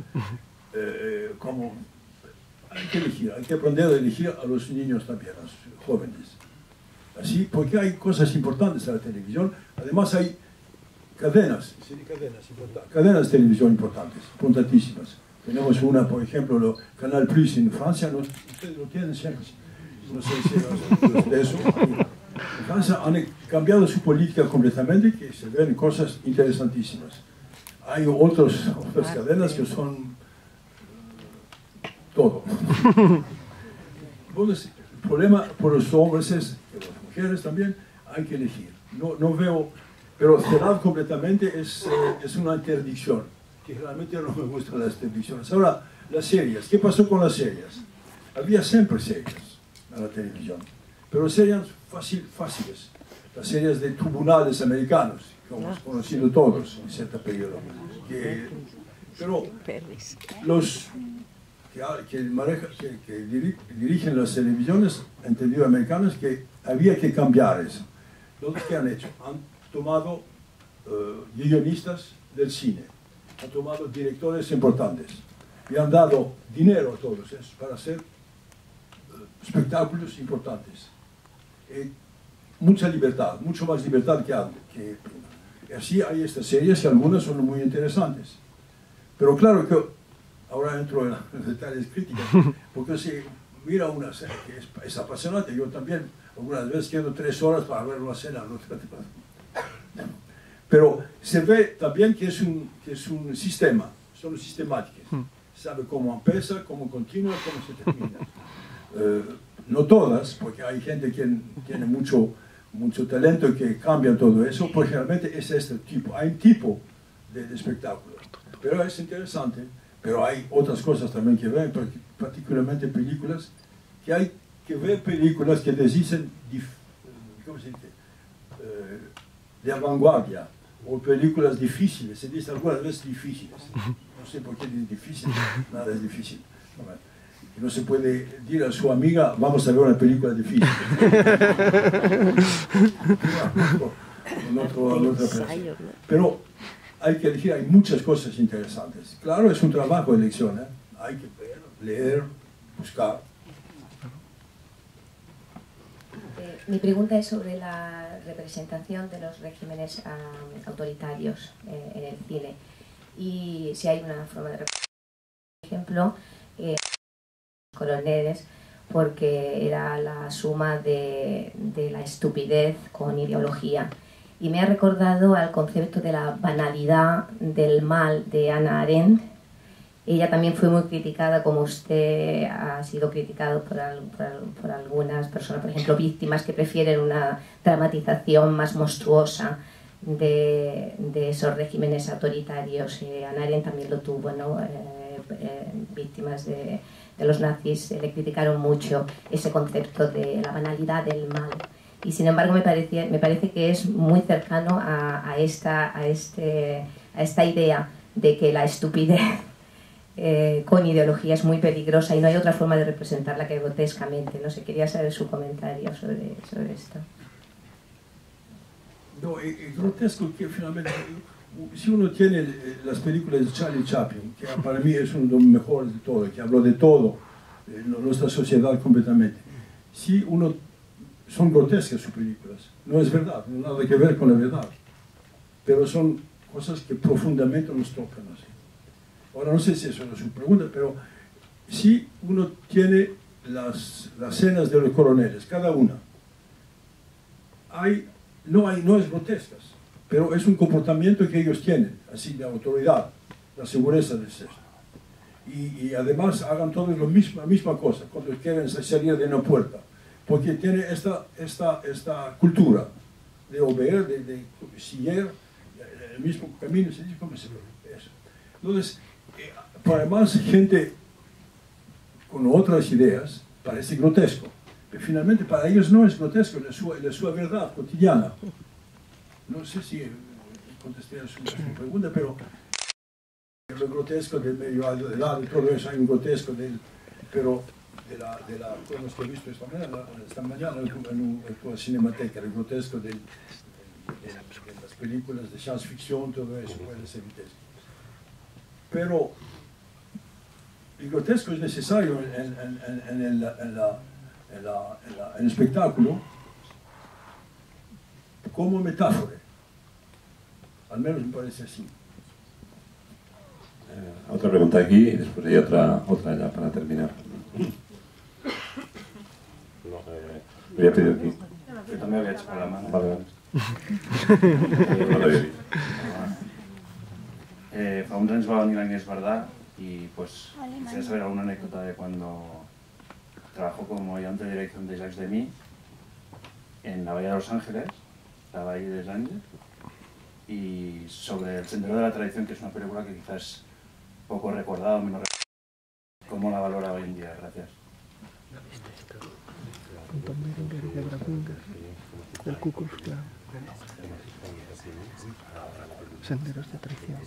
Hay que elegir, hay que aprender a elegir a los niños también, a los jóvenes. Así, porque hay cosas importantes en la televisión. Además hay cadenas de televisión importantísimas. Tenemos una, por ejemplo, Canal Plus en Francia, ustedes lo tienen siempre. No sé si de eso. En Francia han cambiado su política completamente, que se ven cosas interesantísimas. Hay otras cadenas que son todo. Entonces, el problema por los hombres es que las mujeres también hay que elegir. No veo, pero cerrar completamente es una interdicción, que realmente no me gustan las interdicciones. Ahora, las series. ¿Qué pasó con las series? Había siempre series en la televisión, pero series fáciles. Las series de tribunales americanos, que hemos conocido todos en cierto periodo. Pero los dirigen las televisiones, entendido americanas, que había que cambiar eso. Entonces, ¿qué han hecho? Han tomado guionistas del cine, han tomado directores importantes y han dado dinero a todos esos para hacer espectáculos importantes. Mucha libertad, mucho más libertad que antes. Así hay estas series y algunas son muy interesantes. Pero claro que ahora entro en los detalles críticos, porque si mira una serie que es apasionante, yo también algunas veces quedo 3 horas para ver una escena, ¿no? Pero se ve también que es un sistema, son sistemáticas. Sabe cómo empieza, cómo continúa, cómo se termina. No todas, porque hay gente que tiene mucho talento y que cambia todo eso, pues realmente es este tipo. Hay un tipo de espectáculo, pero es interesante. Pero hay otras cosas también que ver, particularmente películas, que hay que ver películas que les dicen, ¿cómo se dice? De vanguardia, o películas difíciles, se dice algunas veces difíciles. No sé por qué es difícil, nada es difícil. No se puede decir a su amiga, vamos a ver una película difícil. en otra persona. Pero hay que elegir, hay muchas cosas interesantes. Claro, es un trabajo de elección, ¿eh? Hay que ver, leer, buscar. Mi pregunta es sobre la representación de los regímenes autoritarios en el cine. Y si hay una forma de representar, por ejemplo, coroneles, porque era la suma de la estupidez con ideología. Y me ha recordado al concepto de la banalidad del mal de Hannah Arendt. Ella también fue muy criticada, como usted ha sido criticado por algunas personas, por ejemplo, víctimas que prefieren una dramatización más monstruosa de esos regímenes autoritarios. Hannah Arendt también lo tuvo, ¿no? Víctimas de los nazis le criticaron mucho ese concepto de la banalidad del mal. Y sin embargo me parece que es muy cercano a esta idea de que la estupidez con ideología es muy peligrosa y no hay otra forma de representarla que grotescamente. No sé, quería saber su comentario sobre esto. No, es grotesco que finalmente, si uno tiene las películas de Charlie Chaplin, que para mí es uno de los mejores de todo, que habló de todo, nuestra sociedad completamente, si uno son grotescas sus películas, no es verdad, no tiene nada que ver con la verdad, pero son cosas que profundamente nos tocan así. Ahora no sé si eso es su pregunta, pero si uno tiene las escenas de los coroneles, cada una, no es grotescas, pero es un comportamiento que ellos tienen, así de autoridad, la seguridad del sexo. Y además hagan todos la misma cosa cuando quieren salir de una puerta, porque tiene esta cultura de obedecer, de seguir el mismo camino, se dice cómo se ve eso. Entonces, para más gente con otras ideas, parece grotesco, pero finalmente para ellos no es grotesco, es la su verdad cotidiana. No sé si contesté a su pregunta, pero lo grotesco del medio adelante, de todo eso, hay un grotesco pero de la cosas que he visto esta mañana en una cinemateca, el grotesco de las películas de science fiction, todo eso puede ser grotesco. Pero el grotesco es necesario en el espectáculo como metáfora. Al menos me parece así. Otra pregunta aquí y después hay otra ya para terminar. Voy a pedir aquí. Yo també havia aixecat la mà. Vale. Fa uns anys va venir l'Agnès Bardà y pues quisiera saber alguna anécdota de cuando trabajó como ayudante de dirección de Jacques Demy en la Bahía de Los Ángeles, la Bahía de los Ángeles, y sobre El Sendero de la Tradición, que es una película que quizás es poco recordada, menos recordada. ¿Cómo la valora hoy en día? Gracias. Senderos de traición.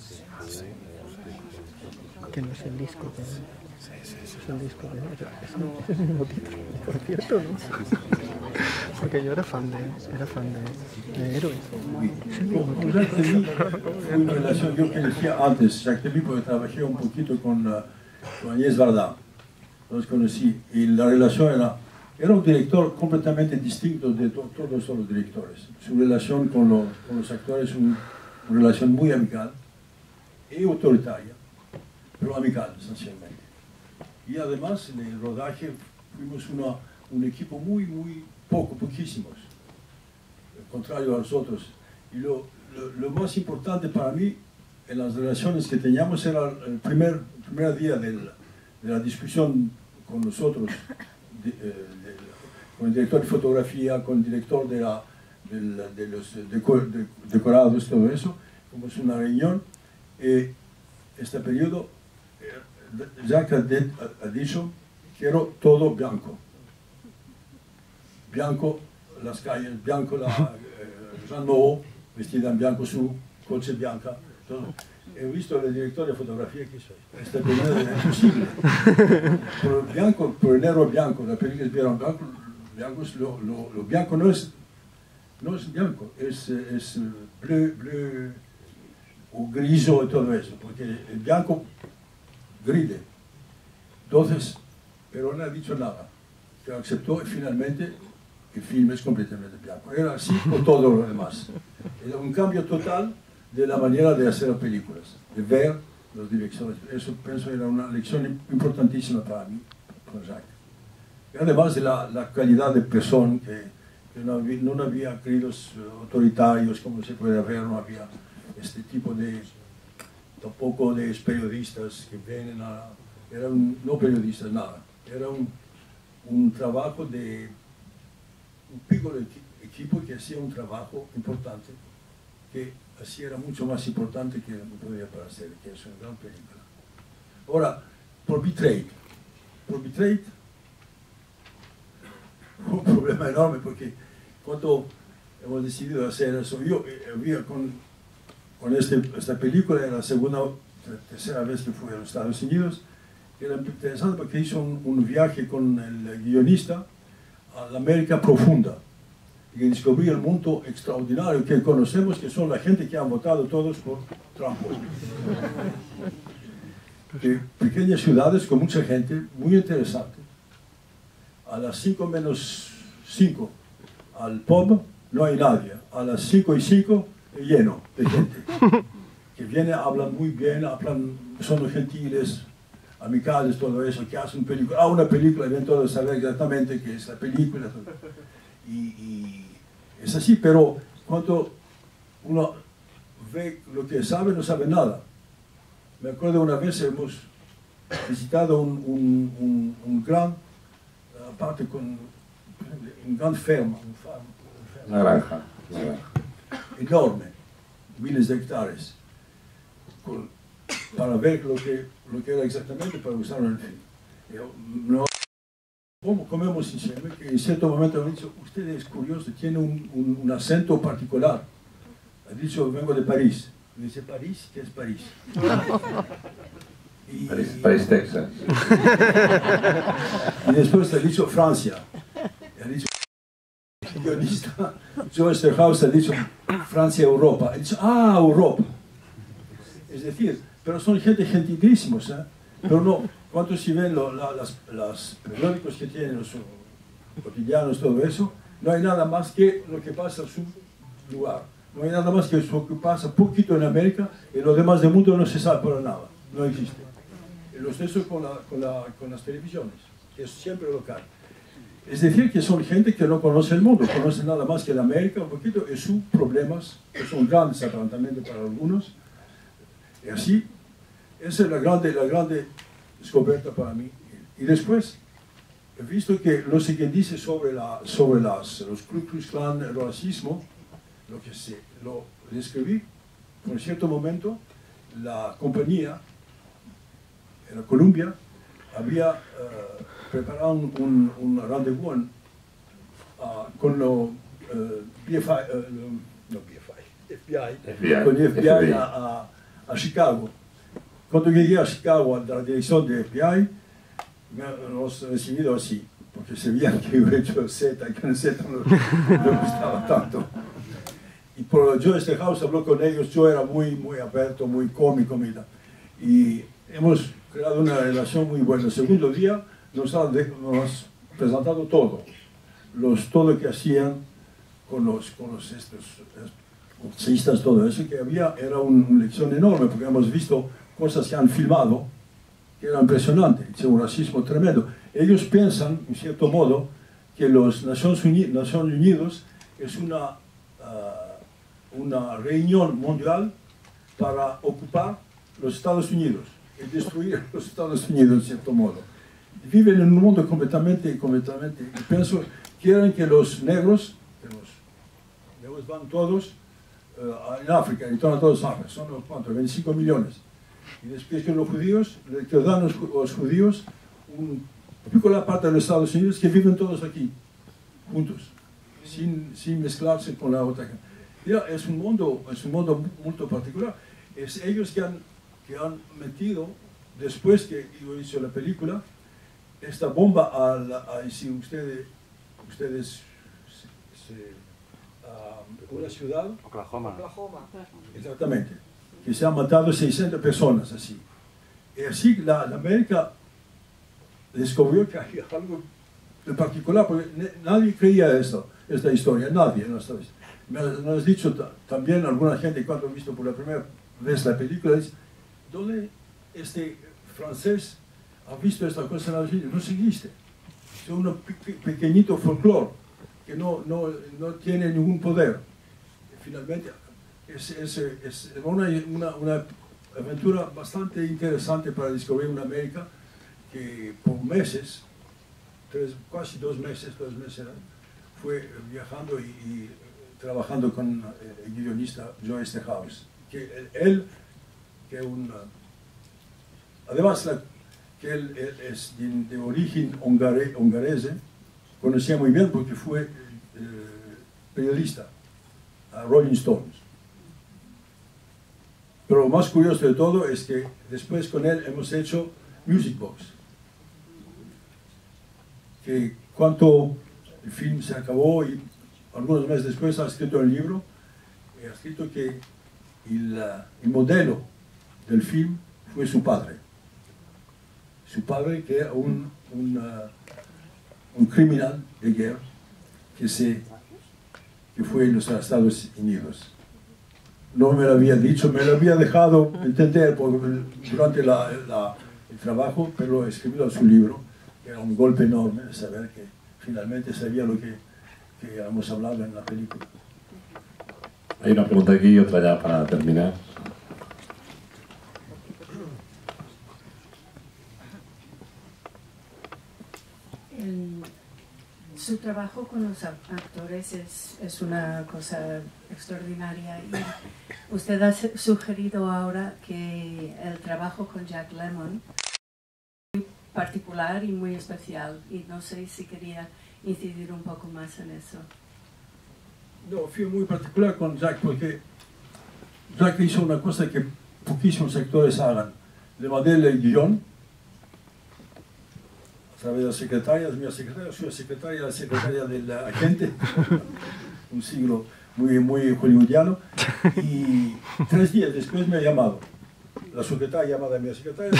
Que no es el disco que... Es el disco de... Es el mismo título, por cierto, ¿no? Porque yo era fan de Héroes. Es el mismo título. Jacques Demy fue una relación, yo que decía antes, Jacques Demy, porque trabajé un poquito con Agnès Varda, los conocí, y la relación era un director completamente distinto de todos los directores. Su relación con los actores es una relación muy amical y autoritaria, pero amical esencialmente. Y además en el rodaje fuimos un equipo muy poquísimos, al contrario a los otros. Y lo más importante para mí en las relaciones que teníamos era el primer día de la discusión con nosotros, con el director de fotografía, con el director de los decorados, todo eso. Como es una reunión, este periodo, Jacques ha dicho, quiero todo blanco. Blanco las calles, blanco Jean Moreau, vestida en blanco, su coche blanca, todo. He visto el director de fotografía que soy. Este periodo era imposible. Por el negro blanco, la película es blanco, lo blanco no es blanco, es bleu o griso y todo eso, porque el blanco gride. Entonces, pero no ha dicho nada, que aceptó y finalmente el film es completamente blanco. Era así con todo lo demás. Era un cambio total de la manera de hacer las películas, de ver las direcciones. Eso pienso era una lección importantísima para mí, con Jacques. Y además de la calidad de persona, que no había queridos autoritarios como se puede ver, no había este tipo de, tampoco de periodistas que vienen no periodistas, nada. Era un trabajo de un pequeño equipo que hacía un trabajo importante, que así era mucho más importante que no podía parecer, que es una gran película. Ahora, por Betrayed. Por Betrayed fue un problema enorme, porque cuando hemos decidido hacer eso, yo había con esta película, era la tercera vez que fui a los Estados Unidos, era interesante porque hizo un viaje con el guionista a la América profunda, y descubrí el mundo extraordinario que conocemos, que son la gente que han votado todos por Trump. Pequeñas ciudades con mucha gente, muy interesante. A las 5 menos 5 al pub no hay nadie. A las 5:05 lleno de gente que viene, hablan muy bien, son gentiles, amicales, todo eso, que hacen una película y ven todos saber exactamente qué es la película. Y es así, pero cuando uno ve lo que sabe, no sabe nada. Me acuerdo una vez hemos visitado un gran parte con un gran ferma, Una granja. enorme, miles de hectáreas, para ver lo que era exactamente para usarlo en el film. Como comemos insieme, que en cierto momento me ha dicho, usted es curioso, tiene un acento particular. Ha dicho, vengo de París. Me dice, ¿París? ¿Qué es París? París, Texas. Y después ha dicho Francia. Y ha dicho, el guionista Joe Esterhaus ha dicho Francia, Europa. Ha dicho, Europa. Es decir, pero son gente gentilísimos, ¿eh? Pero no, cuando si ven los periódicos que tienen, los cotidianos, todo eso, no hay nada más que lo que pasa en su lugar. No hay nada más que lo que pasa poquito en América, y lo demás del mundo no se sabe para nada, no existe. Y lo eso con las televisiones, que es siempre local. Es decir, que son gente que no conoce el mundo, conoce nada más que la América un poquito, y sus problemas, que son grandes aparentemente para algunos. Y así, esa es la grande descubierta para mí. Y después, he visto que lo que dice sobre los Ku Klux Klan, el racismo, lo describí, en cierto momento, la compañía, en la Columbia, había preparado un rendezvous con BFI, no BFI, con el FBI a Chicago. Cuando llegué a Chicago, a la dirección de FBI, nos han recibido así, porque se veían que yo he hecho el Z, que el Z no me gustaba tanto. Y por Joe Estehouse habló con ellos, yo era muy abierto, muy cómico, mira. Y hemos creado una relación muy buena. El segundo día nos han presentado todo lo que hacían con los boxistas, todo eso que había, era una lección enorme, porque hemos visto cosas que han filmado que eran impresionantes, un racismo tremendo. Ellos piensan, en cierto modo, que los Naciones Unidas es una reunión mundial para ocupar los Estados Unidos y destruir los Estados Unidos, en cierto modo. Viven en un mundo completamente, y pienso, quieren que los negros van todos en África, en torno a todos África, son ¿cuántos? 25 millones. Y después que los judíos, que dan los judíos una parte de los Estados Unidos que viven todos aquí, juntos, sin mezclarse con la otra gente. Mira, es un mundo muy particular. Es ellos que han metido, después que yo hice la película, esta bomba si ustedes una ciudad, Oklahoma. Exactamente, que se han matado 600 personas así. Y así la América descubrió que hay algo de particular, porque nadie creía esta historia, nadie. Me has dicho también alguna gente cuando ha visto por la primera vez la película, dice, ¿dónde este francés ha visto esta cosa en la Argentina? No existe. Es un pequeñito folclore que no tiene ningún poder. Finalmente, es una aventura bastante interesante para descubrir una América que por meses, casi 2 meses, fue viajando y trabajando con el guionista Joe Estehouse, además que él es de origen hongarese, conocía muy bien porque fue periodista a Rolling Stones. Pero lo más curioso de todo es que después con él hemos hecho Music Box, que cuando el film se acabó y algunos meses después ha escrito el libro, ha escrito que el modelo del film fue su padre. Su padre, que era un criminal de guerra que fue en los Estados Unidos. No me lo había dicho, me lo había dejado entender durante el trabajo, pero escribió en su libro. Era un golpe enorme de saber que finalmente sabía lo que hemos hablado en la película. Hay una pregunta aquí y otra ya para terminar. Su trabajo con los actores es una cosa extraordinaria y usted ha sugerido ahora que el trabajo con Jack Lemmon es muy particular y muy especial y no sé si quería incidir un poco más en eso. No, fue muy particular con Jack porque Jack hizo una cosa que poquísimos actores hagan. Le mandé el guión a través de la secretaria, mi secretaria, soy la secretaria del agente, un siglo muy hollywoodiano, y 3 días después me ha llamado. La secretaria llamada a mi secretaria,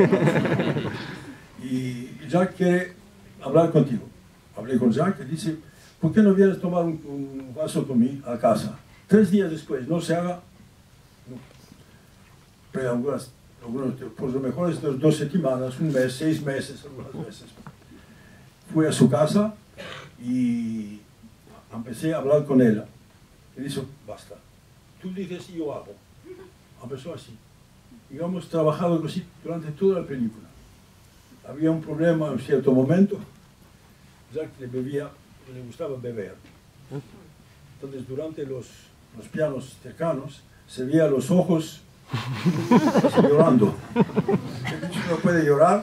y Jack quiere hablar contigo. Hablé con Jack y dice, ¿por qué no vienes a tomar un vaso conmigo a casa? 3 días después, no se haga, no. Pero por lo mejor es 2 semanas, un mes, 6 meses, algunas veces. Fui a su casa y empecé a hablar con ella. Y dijo, basta, tú dices y yo hago. Empezó así. Y hemos trabajado así durante toda la película. Había un problema en cierto momento. Jack le gustaba beber. Entonces durante los pianos cercanos se veía los ojos llorando. El bicho no puede llorar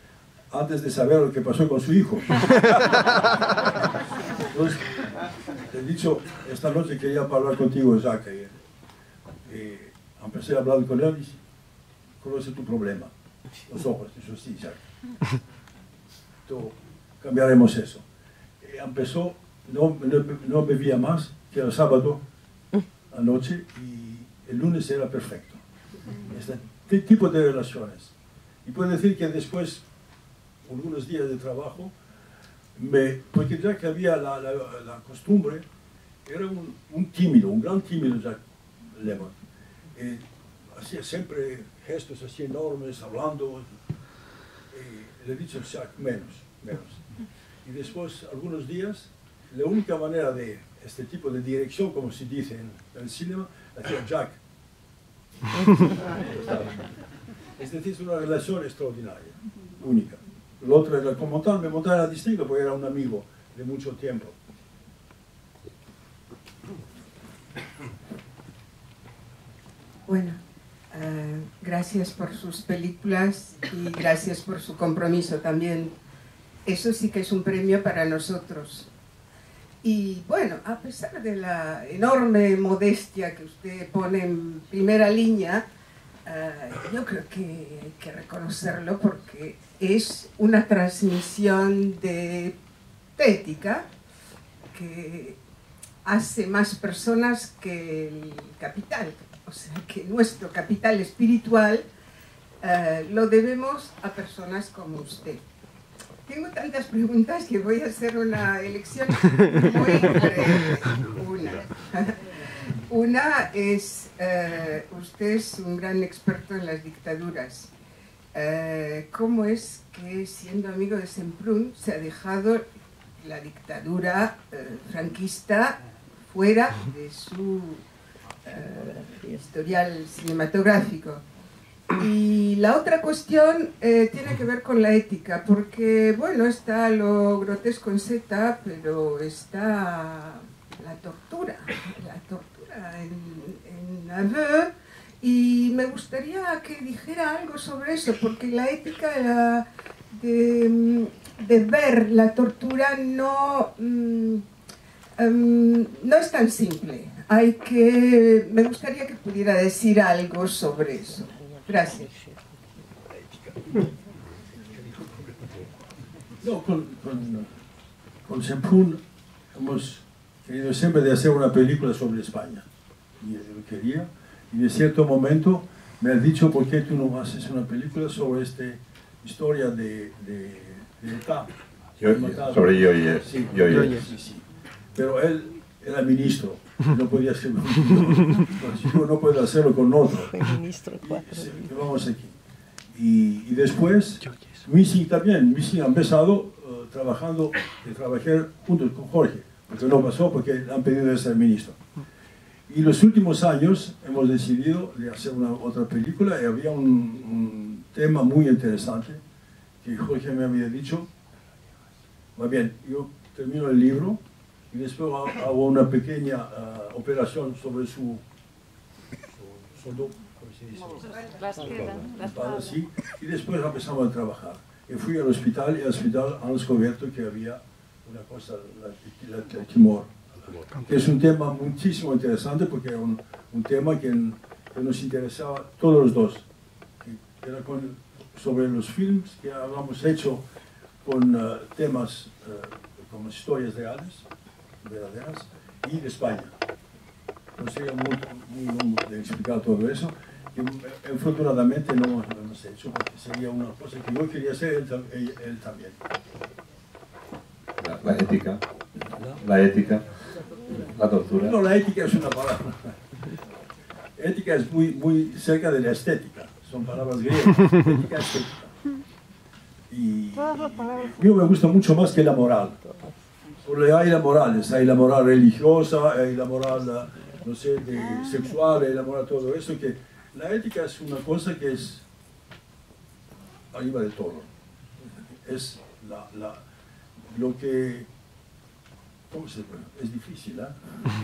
antes de saber lo que pasó con su hijo. Entonces, Te he dicho, esta noche quería hablar contigo, Jacques. Empecé a hablar con él y conoce tu problema. Los ojos, eso sí, Jacques. Cambiaremos eso. Empezó, no bebía más que el sábado anoche y el lunes era perfecto. Este tipo de relaciones. Y puedo decir que después, algunos días de trabajo, porque ya que había la costumbre, era un tímido, un gran tímido Jack Lemmon. Hacía siempre gestos así enormes, hablando. Le he dicho, Jack, menos. Y después, algunos días, la única manera de este tipo de dirección, como se dice en el cine, hacía Jack. Es decir, es una relación extraordinaria, única. Lo otro era como tal, me montaba distinto porque era un amigo de mucho tiempo. Bueno, gracias por sus películas y gracias por su compromiso también. Eso sí que es un premio para nosotros. Y bueno, a pesar de la enorme modestia que usted pone en primera línea, yo creo que hay que reconocerlo porque es una transmisión de ética que hace más personas que el capital. O sea, que nuestro capital espiritual lo debemos a personas como usted. Tengo tantas preguntas que voy a hacer una elección muy breve. Una es, usted es un gran experto en las dictaduras. ¿Cómo es que, siendo amigo de Semprún, se ha dejado la dictadura franquista fuera de su historial cinematográfico? Y la otra cuestión tiene que ver con la ética, porque, bueno, está lo grotesco en Z, pero está la tortura en Aveux, y me gustaría que dijera algo sobre eso, porque la ética de ver la tortura no es tan simple. Me gustaría que pudiera decir algo sobre eso. Gracias. No, con Semprún hemos querido siempre de hacer una película sobre España. Y él quería, y en cierto momento me ha dicho, ¿por qué tú no haces una película sobre esta historia de ETA? Sobre Yoyes. Sí, sí. Pero él era ministro, no podía hacerlo. Yo no puedo hacerlo con otro. Vamos aquí. Y después, Missing también. Missing ha empezado trabajé juntos con Jorge, porque no pasó, porque le han pedido de ser ministro. Y los últimos años hemos decidido de hacer otra película, y había un tema muy interesante que Jorge me había dicho. Va bien, yo termino el libro y después hago una pequeña operación sobre su ¿cómo se dice? Así, y después empezamos a trabajar. Y fui al hospital, y al hospital han descubierto que había una cosa, el tumor, que es un tema muchísimo interesante, porque era un tema que nos interesaba a todos los dos, que era sobre los films que habíamos hecho con temas como historias reales, verdaderas, y de España. No sería muy longo de explicar todo eso, que afortunadamente no lo hemos hecho, porque sería una cosa que yo quería hacer, él también. La ética, la tortura. No, la ética es una palabra. Ética es muy cerca de la estética, son palabras griegas. Ética, estética. Y yo me gusta mucho más que la moral. Porque hay la morales, hay la moral religiosa, hay la moral, no sé, sexual, hay la moral, todo eso, que la ética es una cosa que es arriba de todo. Es lo que, ¿cómo se llama? Es difícil, ¿eh?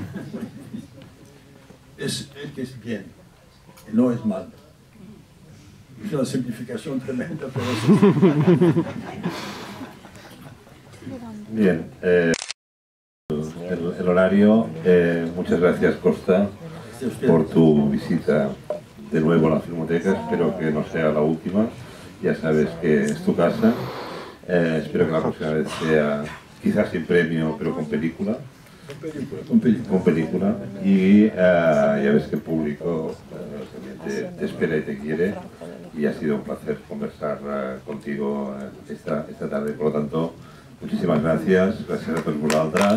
Es el que es bien, y no es mal. Es una simplificación tremenda, pero Bien. el horario. Muchas gracias, Costa, por tu visita de nuevo a la Filmoteca. Espero que no sea la última. Ya sabes que es tu casa. Espero que la próxima vez sea quizás sin premio, pero con película. Con película. Y ya ves que el público también te espera y te quiere. Y ha sido un placer conversar contigo esta tarde. Por lo tanto, muchísimas gracias. Gracias a todos vosaltres.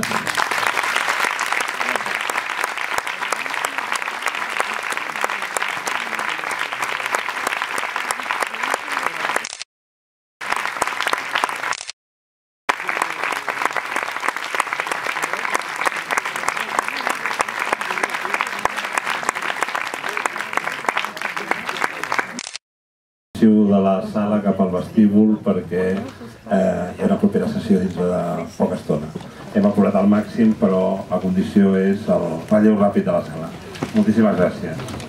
De la sala cap al vestíbul perquè hi ha una propera sessió dintre de poca estona. Hem apurat al màxim, però la condició és el relleu ràpid de la sala. Moltíssimes gràcies.